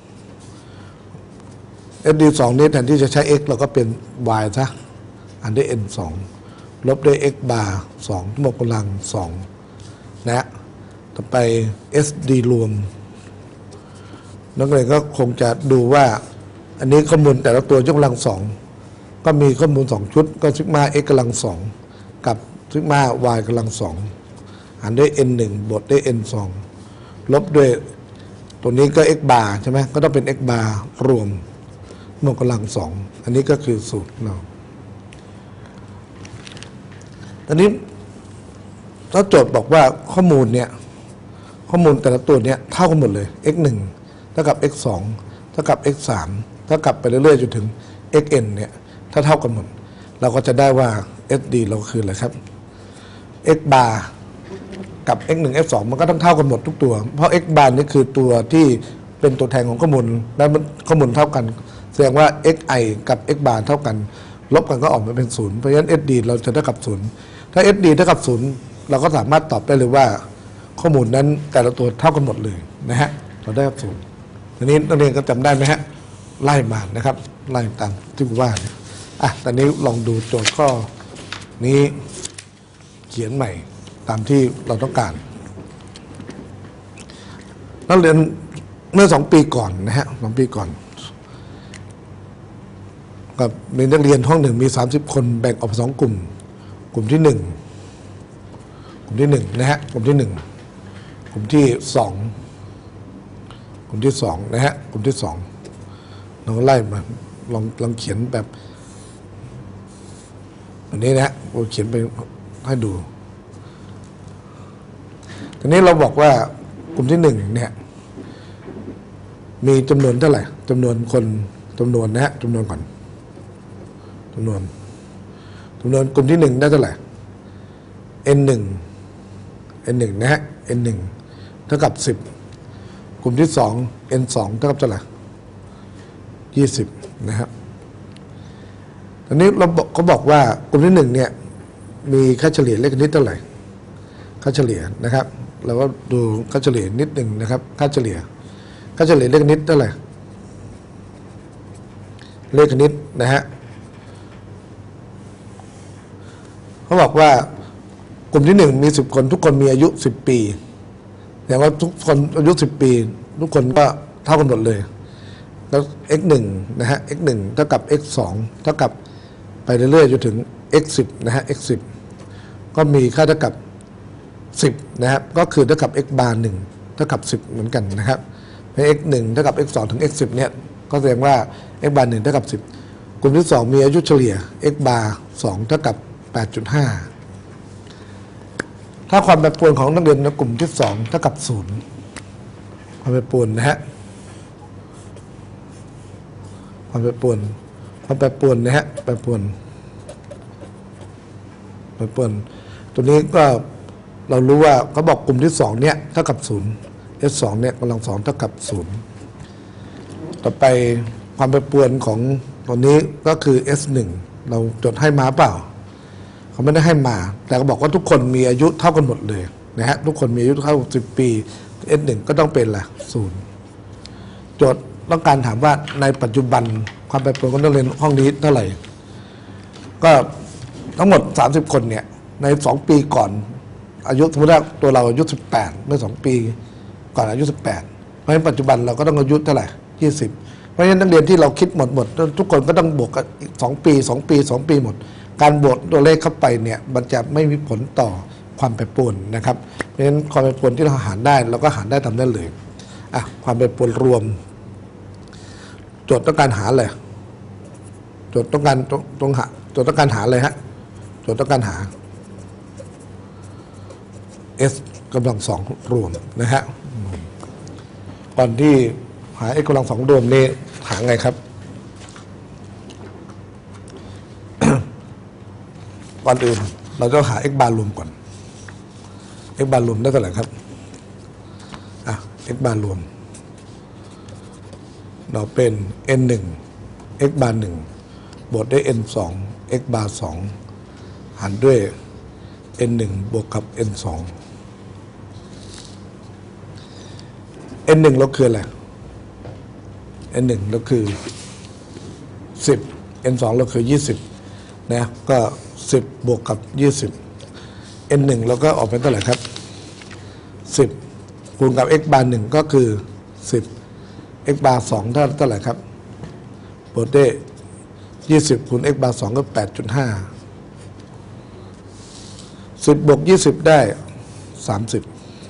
SD2 นี้แทนที่จะใช้ x เราก็เป็น y ซะหารด้วย n2 ลบด้วย x บาร์2ทั้งหมดกำลัง2นะต่อไป SD รวมนักเรียนก็คงจะดูว่าอันนี้ข้อมูลแต่ละตัวยกกำลัง2ก็มีข้อมูล2ชุดก็ซิกมา x กำลัง2กับซิกมา y กำลัง2หารด้วย n 1บวกด้วย n 2ลบด้วยตัวนี้ก็ x บาร์ใช่ไหมก็ต้องเป็น x บาร์รวมหมวกกำลัง2อันนี้ก็คือสูตรเราตอนนี้ถ้าโจทย์บอกว่าข้อมูลแต่ละตัวเนี้ยเท่ากันหมดเลย x 1เท่ากับ x 2เท่ากับ x 3เท่ากับไปเรื่อยๆจนถึง xn เนี่ยถ้าเท่ากันหมดเราก็จะได้ว่า SD เราคืออะไรครับ x บาร์กับ x 1 x 2มันก็ต้องเท่ากันหมดทุกตัวเพราะ x บาร์นี่คือตัวที่เป็นตัวแทนของข้อมูลและข้อมูลเท่ากันแสดงว่า xi กับ x บาร์เท่ากันลบกันก็ออกมาเป็น0เพราะฉะนั้น SD เราจะเท่ากับ0ถ้า SD เท่ากับ0เราก็สามารถตอบได้เลยว่าข้อมูลนั้นแต่ละตัวเท่ากันหมดเลยนะฮะเราได้0ทีนี้นักเรียนก็จำได้ไหมฮะไล่มานะครับไล่ตามที่ผมว่าตอนนี้ลองดูโจทย์ข้อนี้เขียนใหม่ตามที่เราต้องการนักเรียนเมื่อ2 ปีก่อนนะฮะ2 ปีก่อนกับมีนักเรียนห้องหนึ่งมี30 คนแบ่งออกเป็น2 กลุ่มกลุ่มที่1นะฮะกลุ่มที่1กลุ่มที่2นะฮะกลุ่มที่2เราไล่มาลองเขียนแบบอันนี้นะฮะเราเขียนไปให้ดูทีนี้เราบอกว่ากลุ่มที่1เนี่ยมีจำนวนเท่าไหร่จำนวนคนจำนวนนะฮะจำนวนก่อนจำนวนกลุ่มที่1ได้เท่าไหร่ n1 นะฮะ n1 เท่ากับ10กลุ่มที่2 n2 เท่ากับเท่าไหร่20นะครับตอนนี้เขาบอกว่ากลุ่มที่1เนี่ยมีค่าเฉลี่ยเลขคณิตเท่าไหร่ค่าเฉลี่ยนะครับเราก็ดูค่าเฉลี่ยนิดหนึ่งนะครับค่าเฉลี่ยเลขคณิตเท่าไหร่เลขคณิตนะฮะเขาบอกว่ากลุ่มที่1มี10 คนทุกคนมีอายุ10 ปีแต่ว่าทุกคนอายุ10 ปีทุกคนก็เท่ากันหมดเลยแล้ว x 1นะฮะ x 1เท่ากับ x 2เท่ากับไปเรื่อยๆจนถึง x 10นะฮะ x 10ก็มีค่าเท่ากับ10นะครับก็คือเท่ากับ x บาร์1เท่ากับ10เหมือนกันนะครับใน x 1เท่ากับ x 2ถึง x 10เนี่ยก็แสดงว่า x บาร์1เท่ากับ10กลุ่มที่2มีอายุเฉลี่ย x บาร์2เท่ากับ 8.5 ถ้าความแปรปรวนของนักเรียนในกลุ่มที่2เท่ากับ0ความแปรปรวนนะฮะความแปรปรวนนะฮะแปรปรวนตัวนี้ก็เรารู้ว่าเขาบอกกลุ่มที่2เนี่ยเท่ากับ0 S2 เนี่ยกำลัง2เท่ากับ0ต่อไปความแปรปรวนของตัวนี้ก็คือ S1 เราจดให้มาเปล่าเขาไม่ได้ให้มาแต่เขาบอกว่าทุกคนมีอายุเท่ากันหมดเลยนะฮะทุกคนมีอายุเท่า10 ปี S1 ก็ต้องเป็นละ0โจทย์ต้องการถามว่าในปัจจุบันความแปรปรวนของนักเรียนห้องนี้เท่าไหร่ก็ทั้งหมด30 คนเนี่ยใน2 ปีก่อนอายุสมมติว่าตัวเราอายุ18เมื่อ2 ปีก่อนอายุ18เพราะฉะนั้นปัจจุบันเราก็ต้องอายุเท่าไหร่20เพราะฉะนั้นนักเรียนที่เราคิดหมดทุกคนก็ต้องบวกกัน2 ปีหมดการบวกตัวเลขเข้าไปเนี่ยมันจะไม่มีผลต่อความแปรปรวนนะครับเพราะฉะนั้นความแปรปรวนที่เราหารได้เราก็หารได้ตามนั้นเลยความแปรปรวนรวมโจทย์ต้องการหาอะไรโจทย์ต้องการหาอะไรฮะโจทย์ต้องการหา s กำลัง2รวมนะฮะก่อนที่หา s กำลัง2รวมนี่หาไงครับ ก่อนอื่นเราจะหา x บาร์รวมก่อน x บาร์รวมได้เท่าไหร่ครับ x bar รวมเราเป็น n 1 x bar 1บวกด้วย n 2 x bar 2หารด้วย n 1บวกกับ n 2 n 1เราคืออะไร n 1เราคือ10 n 2เราคือ20นะก็10บวกกับ20 n 1เราก็ออกเป็นเท่าไหร่ครับ10คูณกับ x bar 1ก็คือ10 x bar 2เท่าไหร่ครับบวกด้วย20คูณ x bar 2ก็ 8.5 10บวก20ได้30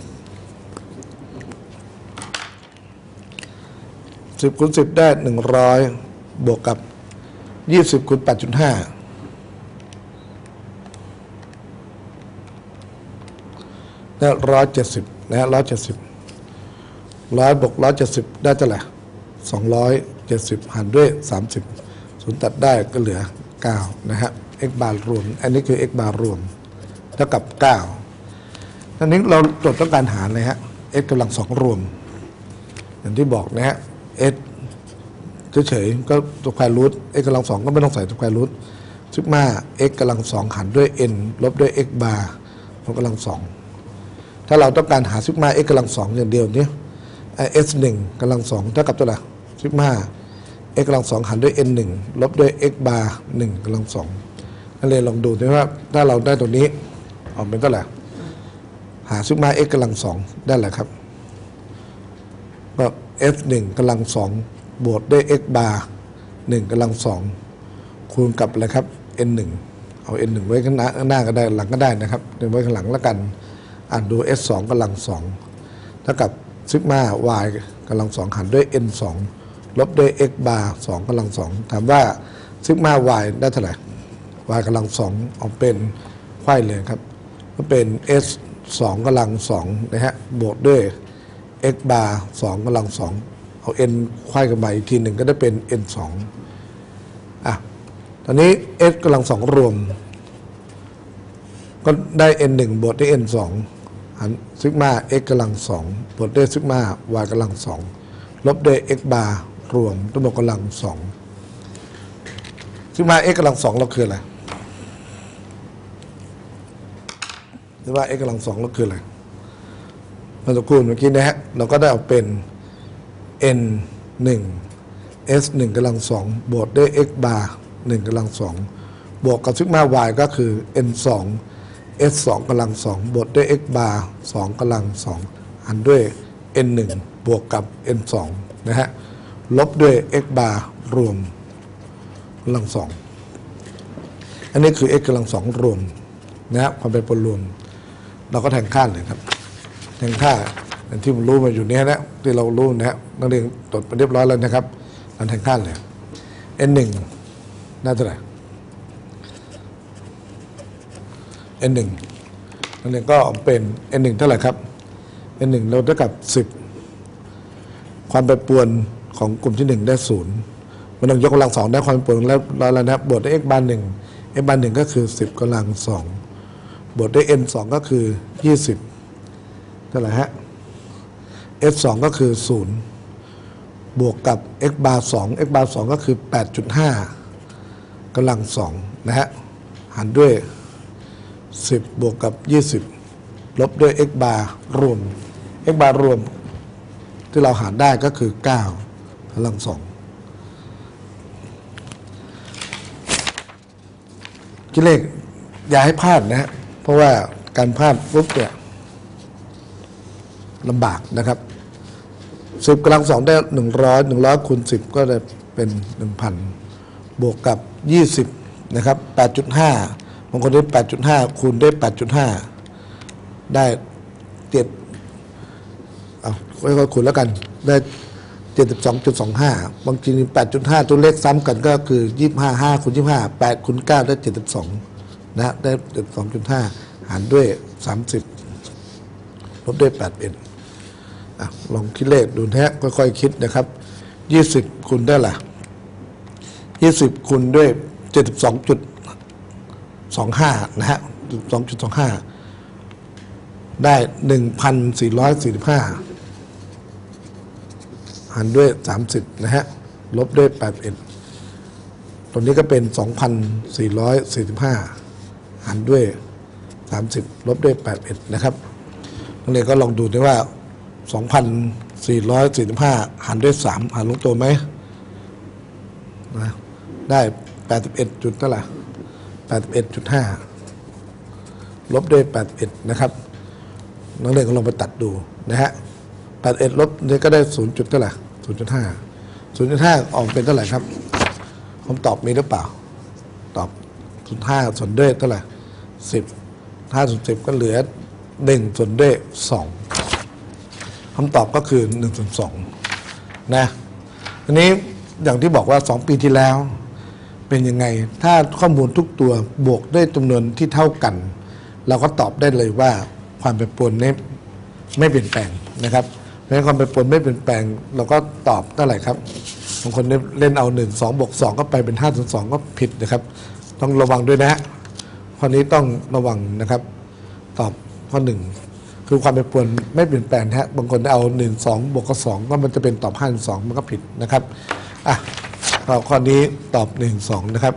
10คูณ10ได้100บวกกับ20คูณ 8.5ได้170นะ170 100บวก170ได้เท่าไหร่270หารด้วย30ศูนย์ตัดได้ก็เหลือ9นะฮะ x bar รวมอันนี้คือ x bar รวมเท่ากับ9ตอนนี้เราโจทย์ต้องการหาเลยฮะ x กำลัง2รวมอย่างที่บอกนะฮะ s เฉยๆก็สแควร์รูท x กำลัง2ก็ไม่ต้องใส่สแควร์รูทซิกมา x กำลัง2หารด้วย n ลบด้วย x bar มันกำลัง2ถ้าเราต้องการหาซิกมา x กำลัง2อย่างเดียวนี้ s 1กำลัง2เท่ากับเท่าไหร่ซิกมา x กำลัง2หารด้วย n 1ลบด้วย x bar 1กำลัง2นั่นเลยลองดูด้วยว่าถ้าเราได้ตัวนี้ออกเป็นเท่าไหร่หาซิกมา x กำลัง2ได้แหละครับก็ s 1กำลัง2บวกด้วย x bar 1กำลัง2คูณกับอะไรครับ n 1เอา n 1ไว้ข้างหน้าก็ได้หลังก็ได้นะครับเดี๋ยวไว้ข้างหลังแล้วกันอ่านดู s 2กำลัง2เท่ากับซิกมา y กำลัง2หารด้วย n 2ลบด้วย x bar 2กำลัง2ถามว่าซิกมา y ได้เท่าไหร่ y กำลัง2ออกเป็นไขว้เลยครับก็เป็น s 2กำลัง2นะฮะบวกด้วย x bar 2กำลัง2เอา n ไขว้กันใหม่อีกทีหนึ่งก็ได้เป็น n 2ตอนนี้ s กำลัง2รวมก็ได้ n 1บวกด้วย n 2หารซิกมา x กำลัง2บวกด้วยซิกมา y กำลัง2ลบด้วย x bar รวมทั้งหมดกำลัง2ซิกมา x กำลัง2เราคืออะไรซิกมา x กำลัง2เราคืออะไรเมื่อสักครู่เมื่อกี้นะฮะเราก็ได้เอาเป็น n 1 s 1กำลัง2บวกด้วย x bar 1กำลัง2บวกกับซิกมา y ก็คือ n 2 s 2กำลัง2บวกด้วย x bar 2กำลัง2หารด้วย n 1บวกกับ n 2นะฮะลบด้วย x bar รวมกำลัง2อันนี้คือ x กำลัง2รวมนะฮะความเป็นผลรวมเราก็แทนค่าเลยครับแทนค่าอย่างที่ผมรู้มาอยู่นี้นะที่เรารู้นะฮะนักเรียนจดไปเรียบร้อยแล้วนะครับเราแทนค่าเลย n 1ได้เท่าไหร่ n 1นักเรียนก็เป็น n 1เท่าไหร่ครับ n 1เราเท่ากับ10ความแปรปรวนของกลุ่มที่1ได้0มันต้องยกกำลัง2ได้ความแปรปรวนแล้วนะครับบวกด้วย x bar 1 x bar 1ก็คือ10กำลัง2บวกด้วย n 2ก็คือ20เท่าไหร่ฮะ s 2ก็คือ0บวกกับ x bar 2 x bar 2ก็คือ 8.5 กำลัง2นะฮะหารด้วย10บวกกับ20ลบด้วย x bar รวม x bar รวมที่เราหารได้ก็คือ9กำลัง2คิดเลขอย่าให้พลาดนะฮะเพราะว่าการพลาดปุ๊บเนี่ยลำบากนะครับ10กำลัง2ได้100คูณ10ก็จะเป็น 1,000 บวกกับ20นะครับ 8.5 บางคนได้ 8.5 คูณได้ 8.5 ได้ค่อยๆคูณแล้วกันได้ 72.25 บางที 8.5 ตัวเลขซ้ำกันก็คือ25 5คูณ25 8คูณ9ได้72นะได้ 72.5 หารด้วย30ลบด้วย81ลองคิดเลขดูนะฮะค่อยๆคิดนะครับ20คูณได้ล่ะ20คูณด้วย 72.25 นะฮะ 12.25 ได้ 1,445 หารด้วย30นะฮะลบด้วย81ตรงนี้ก็เป็น 2,445 หารด้วย30ลบด้วย81นะครับนักเรียนก็ลองดูด้วยว่า 2,445 หารด้วย3หารลงตัวไหมนะได้81จุดเท่าไหร่81.5 ลบด้วย81นะครับนักเรียนก็ลองไปตัดดูนะฮะ81ลบนี่ก็ได้0จุดเท่าไหร่0.5 ออกเป็นเท่าไหร่ครับคำตอบมีหรือเปล่าตอบ0.5ส่วนด้วยเท่าไหร่10 5ส่วน10ก็เหลือ1ส่วนด้วย2คำตอบก็คือ1ส่วน2นะอันนี้อย่างที่บอกว่า2ปีที่แล้วเป็นยังไงถ้าข้อมูลทุกตัวบวกด้วยจำนวนที่เท่ากันเราก็ตอบได้เลยว่าความแปรปรวนนี้ไม่เปลี่ยนแปลงนะครับเพราะฉะนั้นความแปรปรวนไม่เปลี่ยนแปลงเราก็ตอบเท่าไหร่ครับบางคนเล่นเอา1 2บวก2ก็ไปเป็น5ส่วน2ก็ผิดนะครับต้องระวังด้วยนะข้อนี้ต้องระวังนะครับตอบข้อ1คือความแปรปรวนไม่เปลี่ยนแปลงฮะบางคนเอา1 2บวกกับ2ก็มันจะเป็นตอบ5 2มันก็ผิดนะครับอ่ะข้อนี้ตอบ1 2นะครับ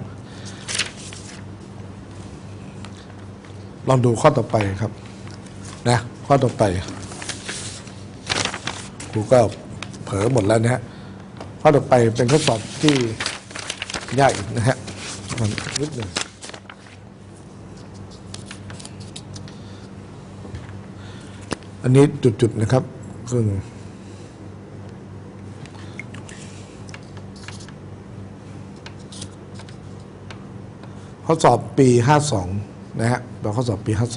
ลองดูข้อต่อไปครับนะข้อต่อไปครูก็เผลอหมดแล้วนะฮะข้อต่อไปเป็นข้อสอบที่ยากอีกนะฮะนิดหนึ่งอันนี้จุดๆนะครับซึ่งข้อสอบปี52นะฮะแบบข้อสอบปี52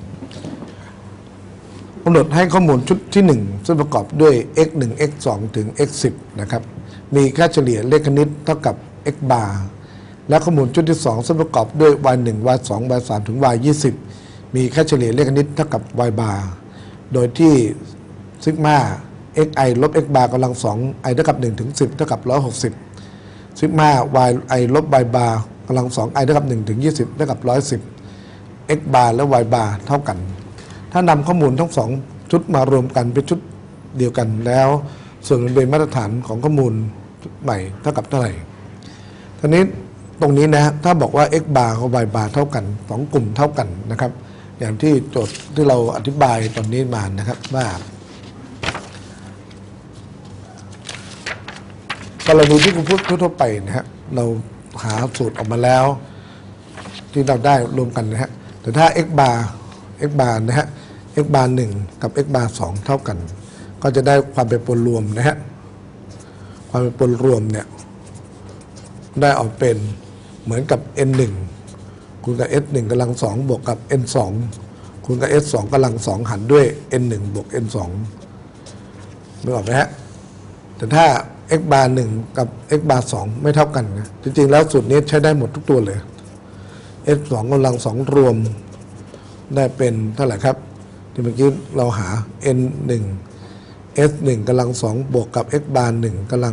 กำหนดให้ข้อมูลชุดที่1ซึ่งประกอบด้วย x 1 x 2ถึง x 10นะครับมีค่าเฉลี่ยเลขคณิตเท่ากับ x bar และข้อมูลชุดที่2ซึ่งประกอบด้วย y 1 y 2 y 3ถึง y 20มีค่าเฉลี่ยเลขคณิตเท่ากับ y bar โดยที่ซิกมาxi ลบ x bar กำลัง2 i เท่ากับ1ถึง10เท่ากับ160ซิกมา yi ลบ y bar กำลัง2 i เท่ากับ1ถึง20เท่ากับ110 x bar และ y bar เท่ากันถ้านำข้อมูลทั้ง2ชุดมารวมกันเป็นชุดเดียวกันแล้วส่วนเป็นมาตรฐานของข้อมูลใหม่เท่ากับเท่าไหร่ทีนี้ตรงนี้นะถ้าบอกว่า x bar กับ y bar เท่ากัน2กลุ่มเท่ากันนะครับอย่างที่โจทย์ที่เราอธิบายตอนนี้มานะครับว่ากรณีที่คุณพูดทั่วไปนะฮะเราหาสูตรออกมาแล้วที่เราได้รวมกันนะฮะแต่ถ้า x bar นะฮะ x bar 1กับ x bar 2เท่ากันก็จะได้ความเป็นปรรวมนะฮะความเป็นปรรวมเนี่ยได้ออกเป็นเหมือนกับ n 1คูณกับ s 1กำลัง2บวกกับ n 2คูณกับ s 2กำลัง2หารด้วย n 1บวก n 2ไม่ออกไหมฮะแต่ถ้า x bar 1กับ x bar 2ไม่เท่ากันนะจริงๆแล้วสูตรนี้ใช้ได้หมดทุกตัวเลย s 2กำลัง2รวมได้เป็นเท่าไหร่ครับที่เมื่อกี้เราหา n 1 s 1กำลัง2บวกกับ x bar 1กำลัง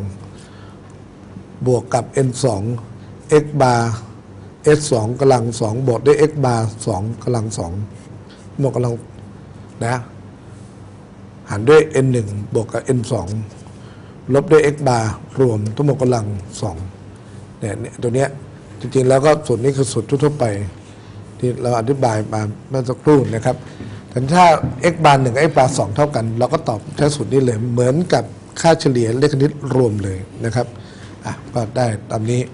2บวกกับ n 2 x bar s 2กำลัง2บวกด้วย x bar 2กำลัง2บวกกำลังนะหารด้วย n 1บวกกับ n 2ลบด้วย x bar รวมทั้งหมดกำลัง2เนี่ยตัวเนี้ยจริงๆแล้วก็สูตรนี้คือสูตรทั่วไปที่เราอธิบายมาเมื่อสักครู่นะครับแต่ถ้า x bar 1กับ x bar 2เท่ากันเราก็ตอบใช้สูตรนี้เลยเหมือนกับค่าเฉลี่ยเลขคณิตรวมเลยนะครับก็ได้ตามนี้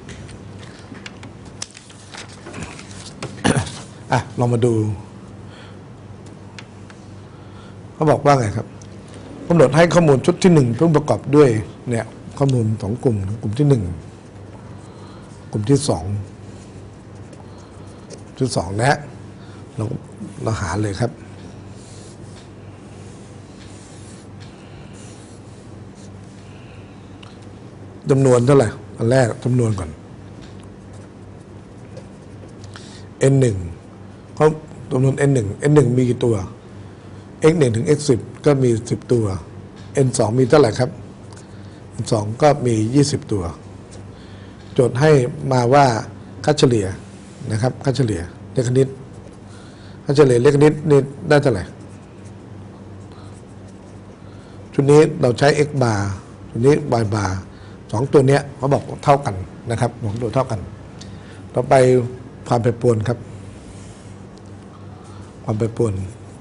ลองมาดูเขาบอกว่าไงครับกำหนดให้ข้อมูลชุดที่1เพิ่งประกอบด้วยเนี่ยข้อมูล2กลุ่มกลุ่มที่1กลุ่มที่2นะเราหาเลยครับจำนวนเท่าไหร่อันแรกจำนวนก่อน n 1เขาจำนวน n 1มีกี่ตัว x 1ถึง x 10ก็มี10ตัว n 2มีเท่าไหร่ครับ n 2ก็มี20ตัวโจทย์ให้มาว่าค่าเฉลี่ยนะครับค่าเฉลี่ยเลขคณิตค่าเฉลี่ยเลขคณิตนี่ได้เท่าไหร่ชุดนี้เราใช้ x bar ตัวนี้ y bar 2ตัวเนี้ยเขาบอกเท่ากันนะครับ2ตัวเท่ากันต่อไปความแปรปรวนครับความแปรปรวน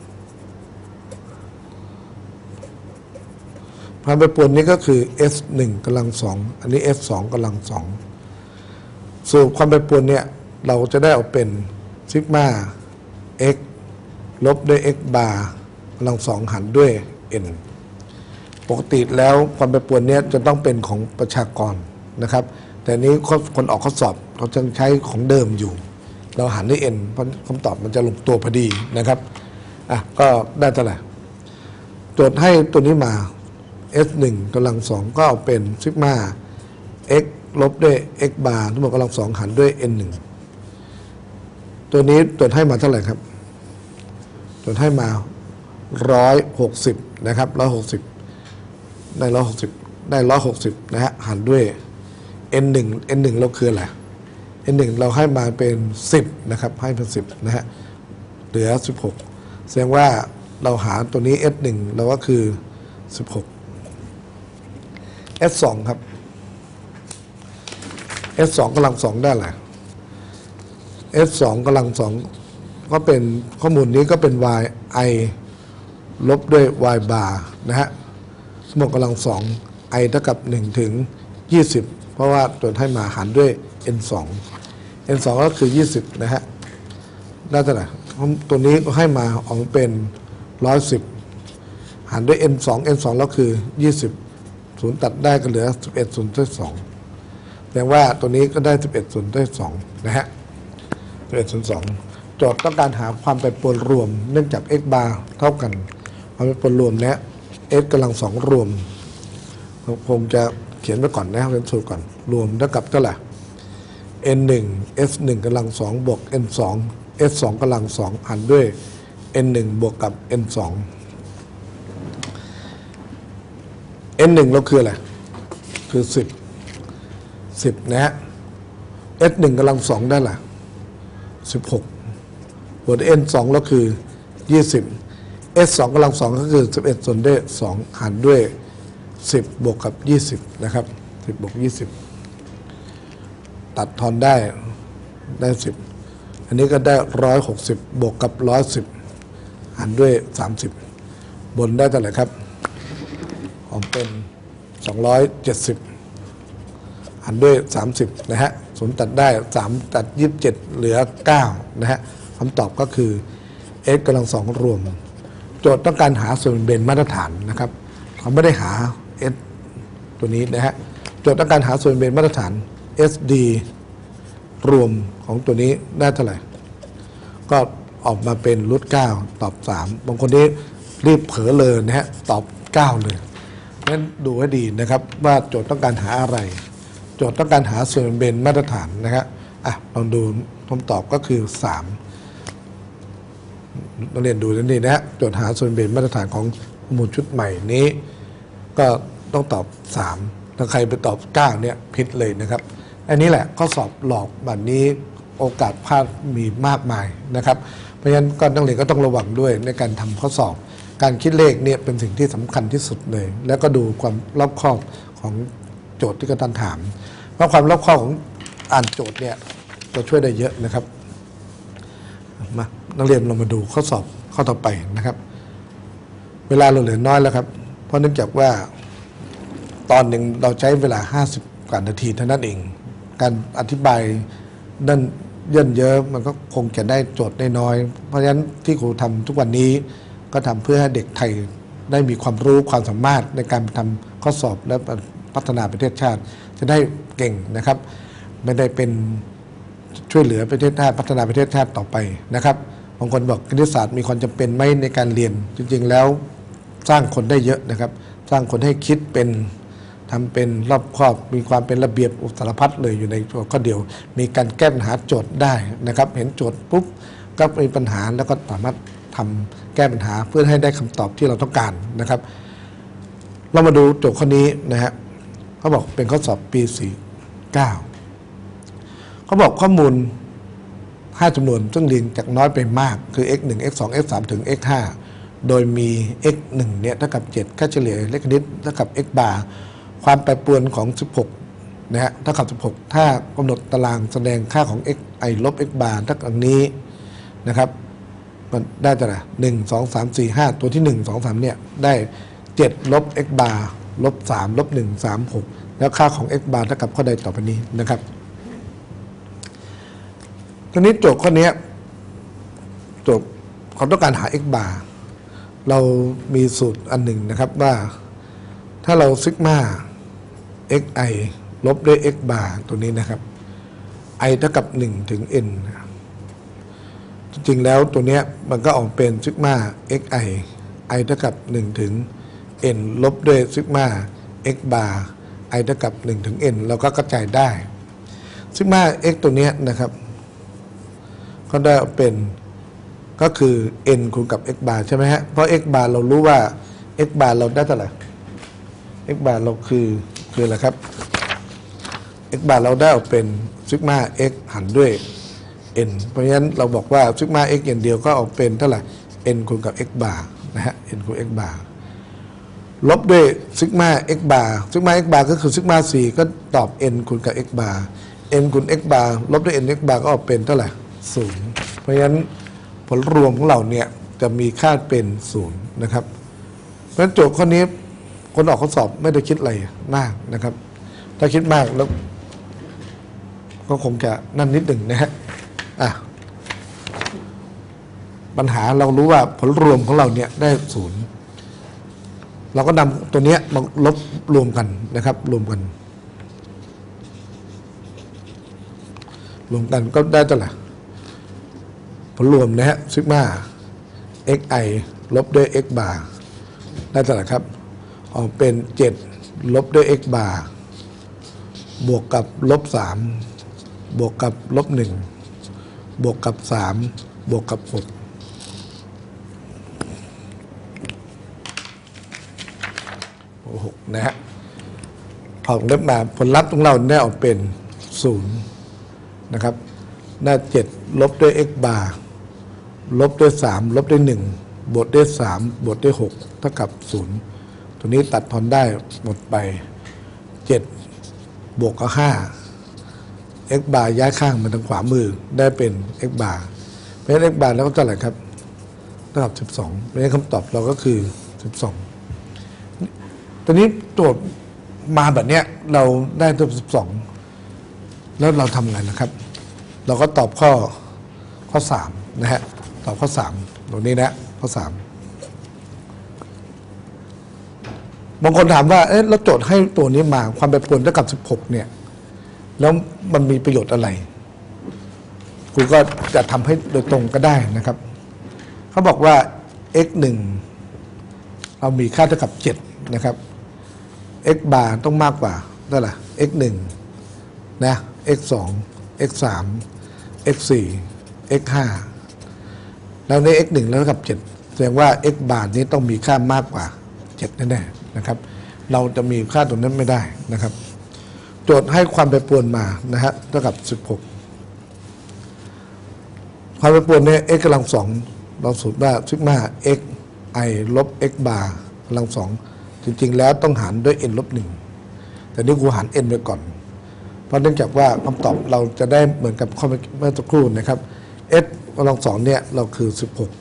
นี้ก็คือ s 1 กำลัง 2อันนี้ s 2 กำลัง 2ส่วนความแปรปรวนเนี่ยเราจะได้เอาเป็นซิกมา x ลบด้วย x bar กำลัง 2หารด้วย n ปกติแล้วความแปรปรวนนี้จะต้องเป็นของประชากรนะครับแต่นี้คนออกข้อสอบเขาจะใช้ของเดิมอยู่เราหารด้วย n เพราะคำตอบมันจะลงตัวพอดีนะครับก็ได้เท่าไหร่โจทย์ให้ตัวนี้มา s 1 กำลัง 2ก็เอาเป็นซิกมา x ลบด้วย x bar ทั้งหมดกำลัง 2หารด้วย n 1ตัวนี้โจทย์ให้มาเท่าไหร่ครับโจทย์ให้มา160นะครับ160ได้160นะฮะหารด้วย n 1เราคืออะไร n 1เราให้มาเป็น10นะครับให้เป็น10นะฮะเหลือ16แสดงว่าเราหาตัวนี้ s 1เราก็คือ16 s 2ครับ s 2 กำลัง 2ได้แหละ s 2 กำลัง 2ก็เป็นข้อมูลนี้ก็เป็น y i ลบด้วย y bar นะฮะสมมติกำลัง 2 i เท่ากับ1ถึง20เพราะว่าตัวให้มาหารด้วย n 2 n 2ก็คือ20นะฮะได้เท่าไหร่ตัวนี้ก็ให้มาออกเป็น110หารด้วย n 2 n 2แล้วคือ20 0ตัดได้ก็เหลือ11 0ได้2แปลว่าตัวนี้ก็ได้11 0ได้2นะฮะ11 0 2โจทย์ต้องการหาความแปรปรวนรวมเนื่องจาก x bar เท่ากันความแปรปรวนรวมเนี้ย s กำลัง 2รวมผมจะเขียนไว้ก่อนนะเป็นสูตรก่อนรวมเท่ากับเท่าไหร่ n 1 s 1 กำลัง 2บวก n 2 s 2 กำลัง 2หารด้วย n 1บวกกับ n 2 n 1เราคืออะไรคือ10นะฮะ s 1 กำลัง 2ได้แหละ16บวก n 2แล้วคือ20 s 2 กำลัง 2ก็คือ11ส่วนด้วย2หารด้วย10บวกกับ20นะครับ10บวก20ตัดทอนได้10อันนี้ก็ได้160บวกกับ110หารด้วย30บนได้เท่าไหร่ครับออกเป็น270หารด้วย30นะฮะ0ตัดได้3ตัด27เหลือ9นะฮะคำตอบก็คือ s กำลัง 2รวมโจทย์ต้องการหาส่วนเบนมาตรฐานนะครับเขาไม่ได้หา s ตัวนี้นะฮะโจทย์ต้องการหาส่วนเบนมาตรฐาน sd รวมของตัวนี้ได้เท่าไหร่ก็ออกมาเป็นรูท9ตอบ3บางคนนี้รีบเผลอเลยนะฮะตอบ9เลยงั้นดูให้ดีนะครับว่าโจทย์ต้องการหาอะไรโจทย์ต้องการหาส่วนเบนมาตรฐานนะครับลองดูคำตอบก็คือ3เราเรียนดูนี่นะฮะโจทย์หาส่วนเบนมาตรฐานของข้อมูลชุดใหม่นี้ก็ต้องตอบ3ถ้าใครไปตอบ9เนี่ยผิดเลยนะครับอันนี้แหละข้อสอบหลอกแบบนี้โอกาสพลาดมีมากมายนะครับเพราะฉะนั้นก็นักเรียนก็ต้องระวังด้วยในการทำข้อสอบการคิดเลขเนี่ยเป็นสิ่งที่สำคัญที่สุดเลยแล้วก็ดูความรอบคอบของโจทย์ที่กำลังถามเพราะความรอบคอบของอ่านโจทย์เนี่ยจะช่วยได้เยอะนะครับมานักเรียนเรามาดูข้อสอบข้อต่อไปนะครับเวลาเราเหลือน้อยแล้วครับเพราะเนื่องจากว่าตอนหนึ่งเราใช้เวลา50 กว่านาทีเท่านั้นเองการอธิบายนั่นเยินเยอะมันก็คงจะได้โจทย์ได้น้อยเพราะฉะนั้นที่ครูทำทุกวันนี้ก็ทำเพื่อให้เด็กไทยได้มีความรู้ความสามารถในการทำข้อสอบและพัฒนาประเทศชาติจะได้เก่งนะครับไม่ได้เป็นช่วยเหลือประเทศชาติพัฒนาประเทศชาติต่อไปนะครับบางคนบอกคณิตศาสตร์มีความจำเป็นไหมในการเรียนจริงๆแล้วสร้างคนได้เยอะนะครับสร้างคนให้คิดเป็นทำเป็นรอบคอบมีความเป็นระเบียบสารพัดเลยอยู่ในโจทย์ข้อเดียวมีการแก้ปัญหาโจทย์ได้นะครับเห็นโจทย์ปุ๊บก็มีปัญหาแล้วก็สามารถทำแก้ปัญหาเพื่อให้ได้คำตอบที่เราต้องการนะครับเรามาดูโจทย์ข้อนี้นะฮะเขาบอกเป็นข้อสอบปี49เขาบอกข้อมูล5จำนวนซึ่งเรียงจากน้อยไปมากคือ x 1 x 2 x 3ถึง x 5โดยมี x 1เนี่ยเท่ากับ7ค่าเฉลี่ยเลขคณิตเท่ากับ x bar ความแปรปรวนของ 16 นะฮะเท่ากับ 16 ถ้ากำหนดตารางแสดงค่าของ x i ลบ x bar ถ้าอันนี้นะครับมันได้เท่าไหร่1 2 3 4 5ตัวที่1 2 3เนี่ยได้7ลบ x bar ลบ3ลบ1 3 6แล้วค่าของ x bar เท่ากับข้อใดต่อไปนี้นะครับทีนี้โจทย์ข้อนี้โจทย์ความต้องการหา x bar เรามีสูตรอันหนึ่งนะครับว่าถ้าเราซิกมา xi ลบด้วย x bar ตัวนี้นะครับ i เท่ากับ1ถึง n จริงๆแล้วตัวนี้มันก็ออกเป็นซิกมา xi i เท่ากับ1ถึง n ลบด้วยซิกมา x bar i เท่ากับ1ถึง n เราก็กระจายได้ซิกมา x ตัวนี้นะครับก็ได้เป็นก็คือ n คูณกับ x bar ใช่ไหมฮะเพราะ x bar เรารู้ว่า x bar เราได้เท่าไหร่ x bar เราคืออะไรครับ x bar เราได้ออกเป็นซิกมา x หันด้วย n เพราะฉะนั้นเราบอกว่าซิกมา x อย่างเดียวก็ออกเป็นเท่าไหร่ n คูณกับ x bar นะฮะ n คูณ x bar ลบด้วยซิกมา x bar ซิกมา x bar ก็คือซิกมา 4 ก็ตอบ n คูณกับ x bar n คูณ x bar ลบด้วย n x bar ก็ออกเป็นเท่าไหร่0เพราะฉะนั้นผลรวมของเราเนี่ยจะมีค่าเป็น0นะครับเพราะฉะนั้นโจทย์ข้อนี้คนออกข้อสอบไม่ได้คิดอะไรมากนะครับถ้าคิดมากแล้วก็คงจะนั่นนิดหนึ่งนะฮะปัญหาเรารู้ว่าผลรวมของเราเนี่ยได้0เราก็นำตัวนี้มาลบรวมกันนะครับรวมกันก็ได้เท่าไหร่ผลรวมนะฮะซิกมา xi ลบด้วย x bar ได้เท่าไหร่ครับออกเป็น7ลบด้วย x bar บวกกับลบ3บวกกับลบ1บวกกับ3บวกกับ6นะฮะพอเล็บมาผลลัพธ์ของเราได้ออกเป็น0นะครับได้7ลบด้วย x bar ลบด้วย3ลบด้วย1บวกด้วย3บวกด้วย6เท่ากับ0ตัวนี้ตัดทอนได้หมดไป7บวกกับ5 x bar ย้ายข้างมาทางขวามือได้เป็น x bar เพราะฉะนั้น x bar แล้วก็เท่าไหร่ครับเท่ากับ12เพราะฉะนั้นคำตอบเราก็คือ12ตัวนี้โจทย์มาแบบเนี้ยเราได้ตัว12แล้วเราทำไงนะครับเราก็ตอบข้อ3นะฮะตอบข้อ3ตรงนี้นะข้อ3บางคนถามว่าเอ๊ะแล้วโจทย์ให้ตัวนี้มาความแปรปรวนเท่ากับ16เนี่ยแล้วมันมีประโยชน์อะไรครูก็จะทำให้โดยตรงก็ได้นะครับเขาบอกว่า x 1เรามีค่าเท่ากับ7นะครับ x bar ต้องมากกว่าเท่าไหร่ x 1นะ x 2 x 3 x 4 x 5แล้วใน x 1แล้วเท่ากับ7แสดงว่า x bar นี้ต้องมีค่ามากกว่า7แน่ๆนะครับเราจะมีค่าตรงนั้นไม่ได้นะครับโจทย์ให้ความแปรปรวนมานะฮะเท่ากับ16ความแปรปรวนใน x กำลัง2เราสูตรว่าซิกมา x i ลบ x bar กำลัง2จริงๆแล้วต้องหารด้วย n ลบ1แต่นี่กูหาร n ไปก่อนเพราะเนื่องจากว่าคำตอบเราจะได้เหมือนกับข้อเมื่อสักครู่นะครับ x กำลัง2เนี่ยเราคือ16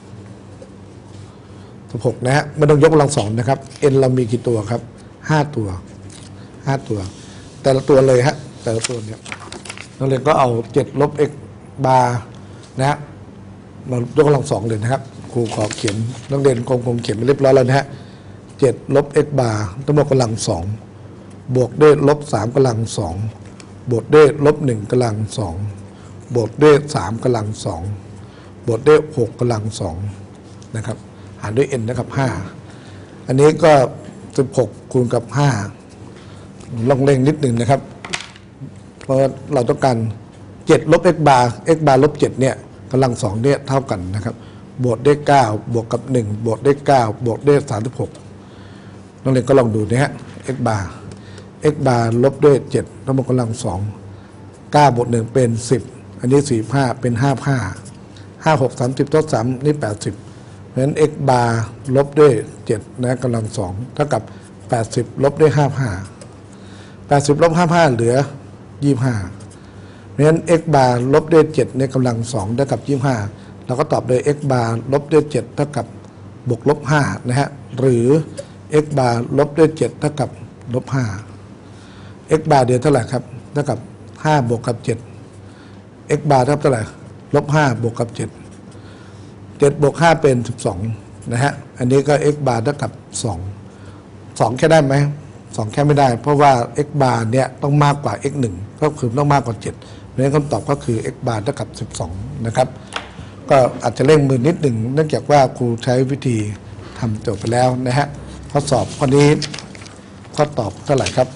นะฮะไม่ต้องยกกำลัง2นะครับ n เรามีกี่ตัวครับ5ตัวแต่ละตัวเลยฮะแต่ละตัวเนี่ยนักเรียนก็เอา7ลบ x bar นะฮะมายกกำลัง2เลยนะครับครูขอเขียนนักเรียนคงเขียนไปเรียบร้อยแล้วนะฮะ7ลบ x bar ทั้งหมดกำลัง2บวกด้วยลบ3กำลัง2บวกด้วยลบ1กำลัง2บวกด้วย3กำลัง2บวกด้วย6กำลัง2นะครับหารด้วย n นะครับ5อันนี้ก็16คูณกับ5ลองเร่งนิดหนึ่งนะครับเพราะเราต้องการ7ลบ x bar ลบ7เนี่ยกำลัง2เนี่ยเท่ากันนะครับบวกด้วย9บวกกับ1บวกด้วย9บวกด้วย36นักเรียนก็ลองดูนะฮะ x bar ลบด้วย7ทั้งหมดกำลัง2 9บวก1เป็น10อันนี้45เป็น5 6 30ลบ3นี่80เพราะฉะนั้น x bar ลบด้วย7นะกำลัง2เท่ากับ80ลบด้วย55 80 ลบ 55 เหลือ 25เพราะฉะนั้น x บาร์ลบด้วย7ในกำลัง2เท่ากับ25เราก็ตอบโดย x บาร์ลบด้วย7เท่ากับบวกลบ5นะฮะหรือ x บาร์ลบด้วย7เท่ากับลบ5 x บาร์เดียวเท่าไหร่ครับเท่ากับ5บวกกับ7 x บาร์เท่าไหร่ลบ5บวกกับ7บวก5เป็น12นะฮะอันนี้ก็ x บาร์เท่ากับ2แค่ได้ไหม2แค่ไม่ได้เพราะว่า x บาร์เนี่ยต้องมากกว่า x 1ก็คือต้องมากกว่า7เพราะฉะนั้นคำตอบก็คือ x บาร์เท่ากับ12นะครับก็อาจจะเร่งมือนิดหนึ่งเนื่องจากว่าครูใช้วิธีทำจบไปแล้วนะฮะข้อสอบข้อนี้ข้อตอบเท่าไหร่ครับ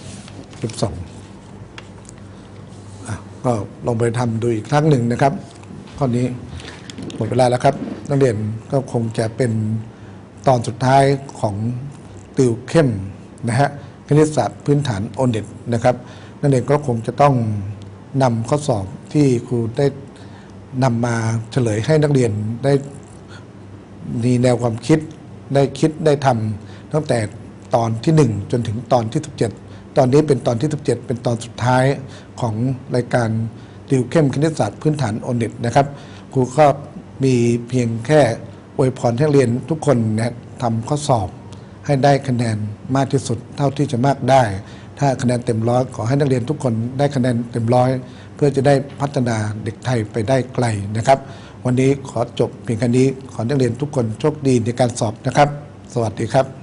12ก็ลองไปทำดูอีกครั้งหนึ่งนะครับข้อนี้หมดเวลาแล้วครับนักเรียนก็คงจะเป็นตอนสุดท้ายของติวเข้มนะฮะคณิตศาสตร์พื้นฐานโอเน็ตนะครับนักเรียนก็คงจะต้องนำข้อสอบที่ครูได้นำมาเฉลยให้นักเรียนได้มีแนวความคิดได้ทำตั้งแต่ตอนที่1จนถึงตอนที่17ตอนนี้เป็นตอนที่17เป็นตอนสุดท้ายของรายการติวเข้มคณิตศาสตร์พื้นฐานโอเน็ตนะครับครูก็มีเพียงแค่อวยพรให้นักเรียนทุกคนนะทำข้อสอบให้ได้คะแนนมากที่สุดเท่าที่จะมากได้ถ้าคะแนนเต็มร้อยขอให้นักเรียนทุกคนได้คะแนนเต็มร้อยเพื่อจะได้พัฒนาเด็กไทยไปได้ไกลนะครับวันนี้ขอจบเพียงแค่นี้ขอนักเรียนทุกคนโชคดีในการสอบนะครับสวัสดีครับ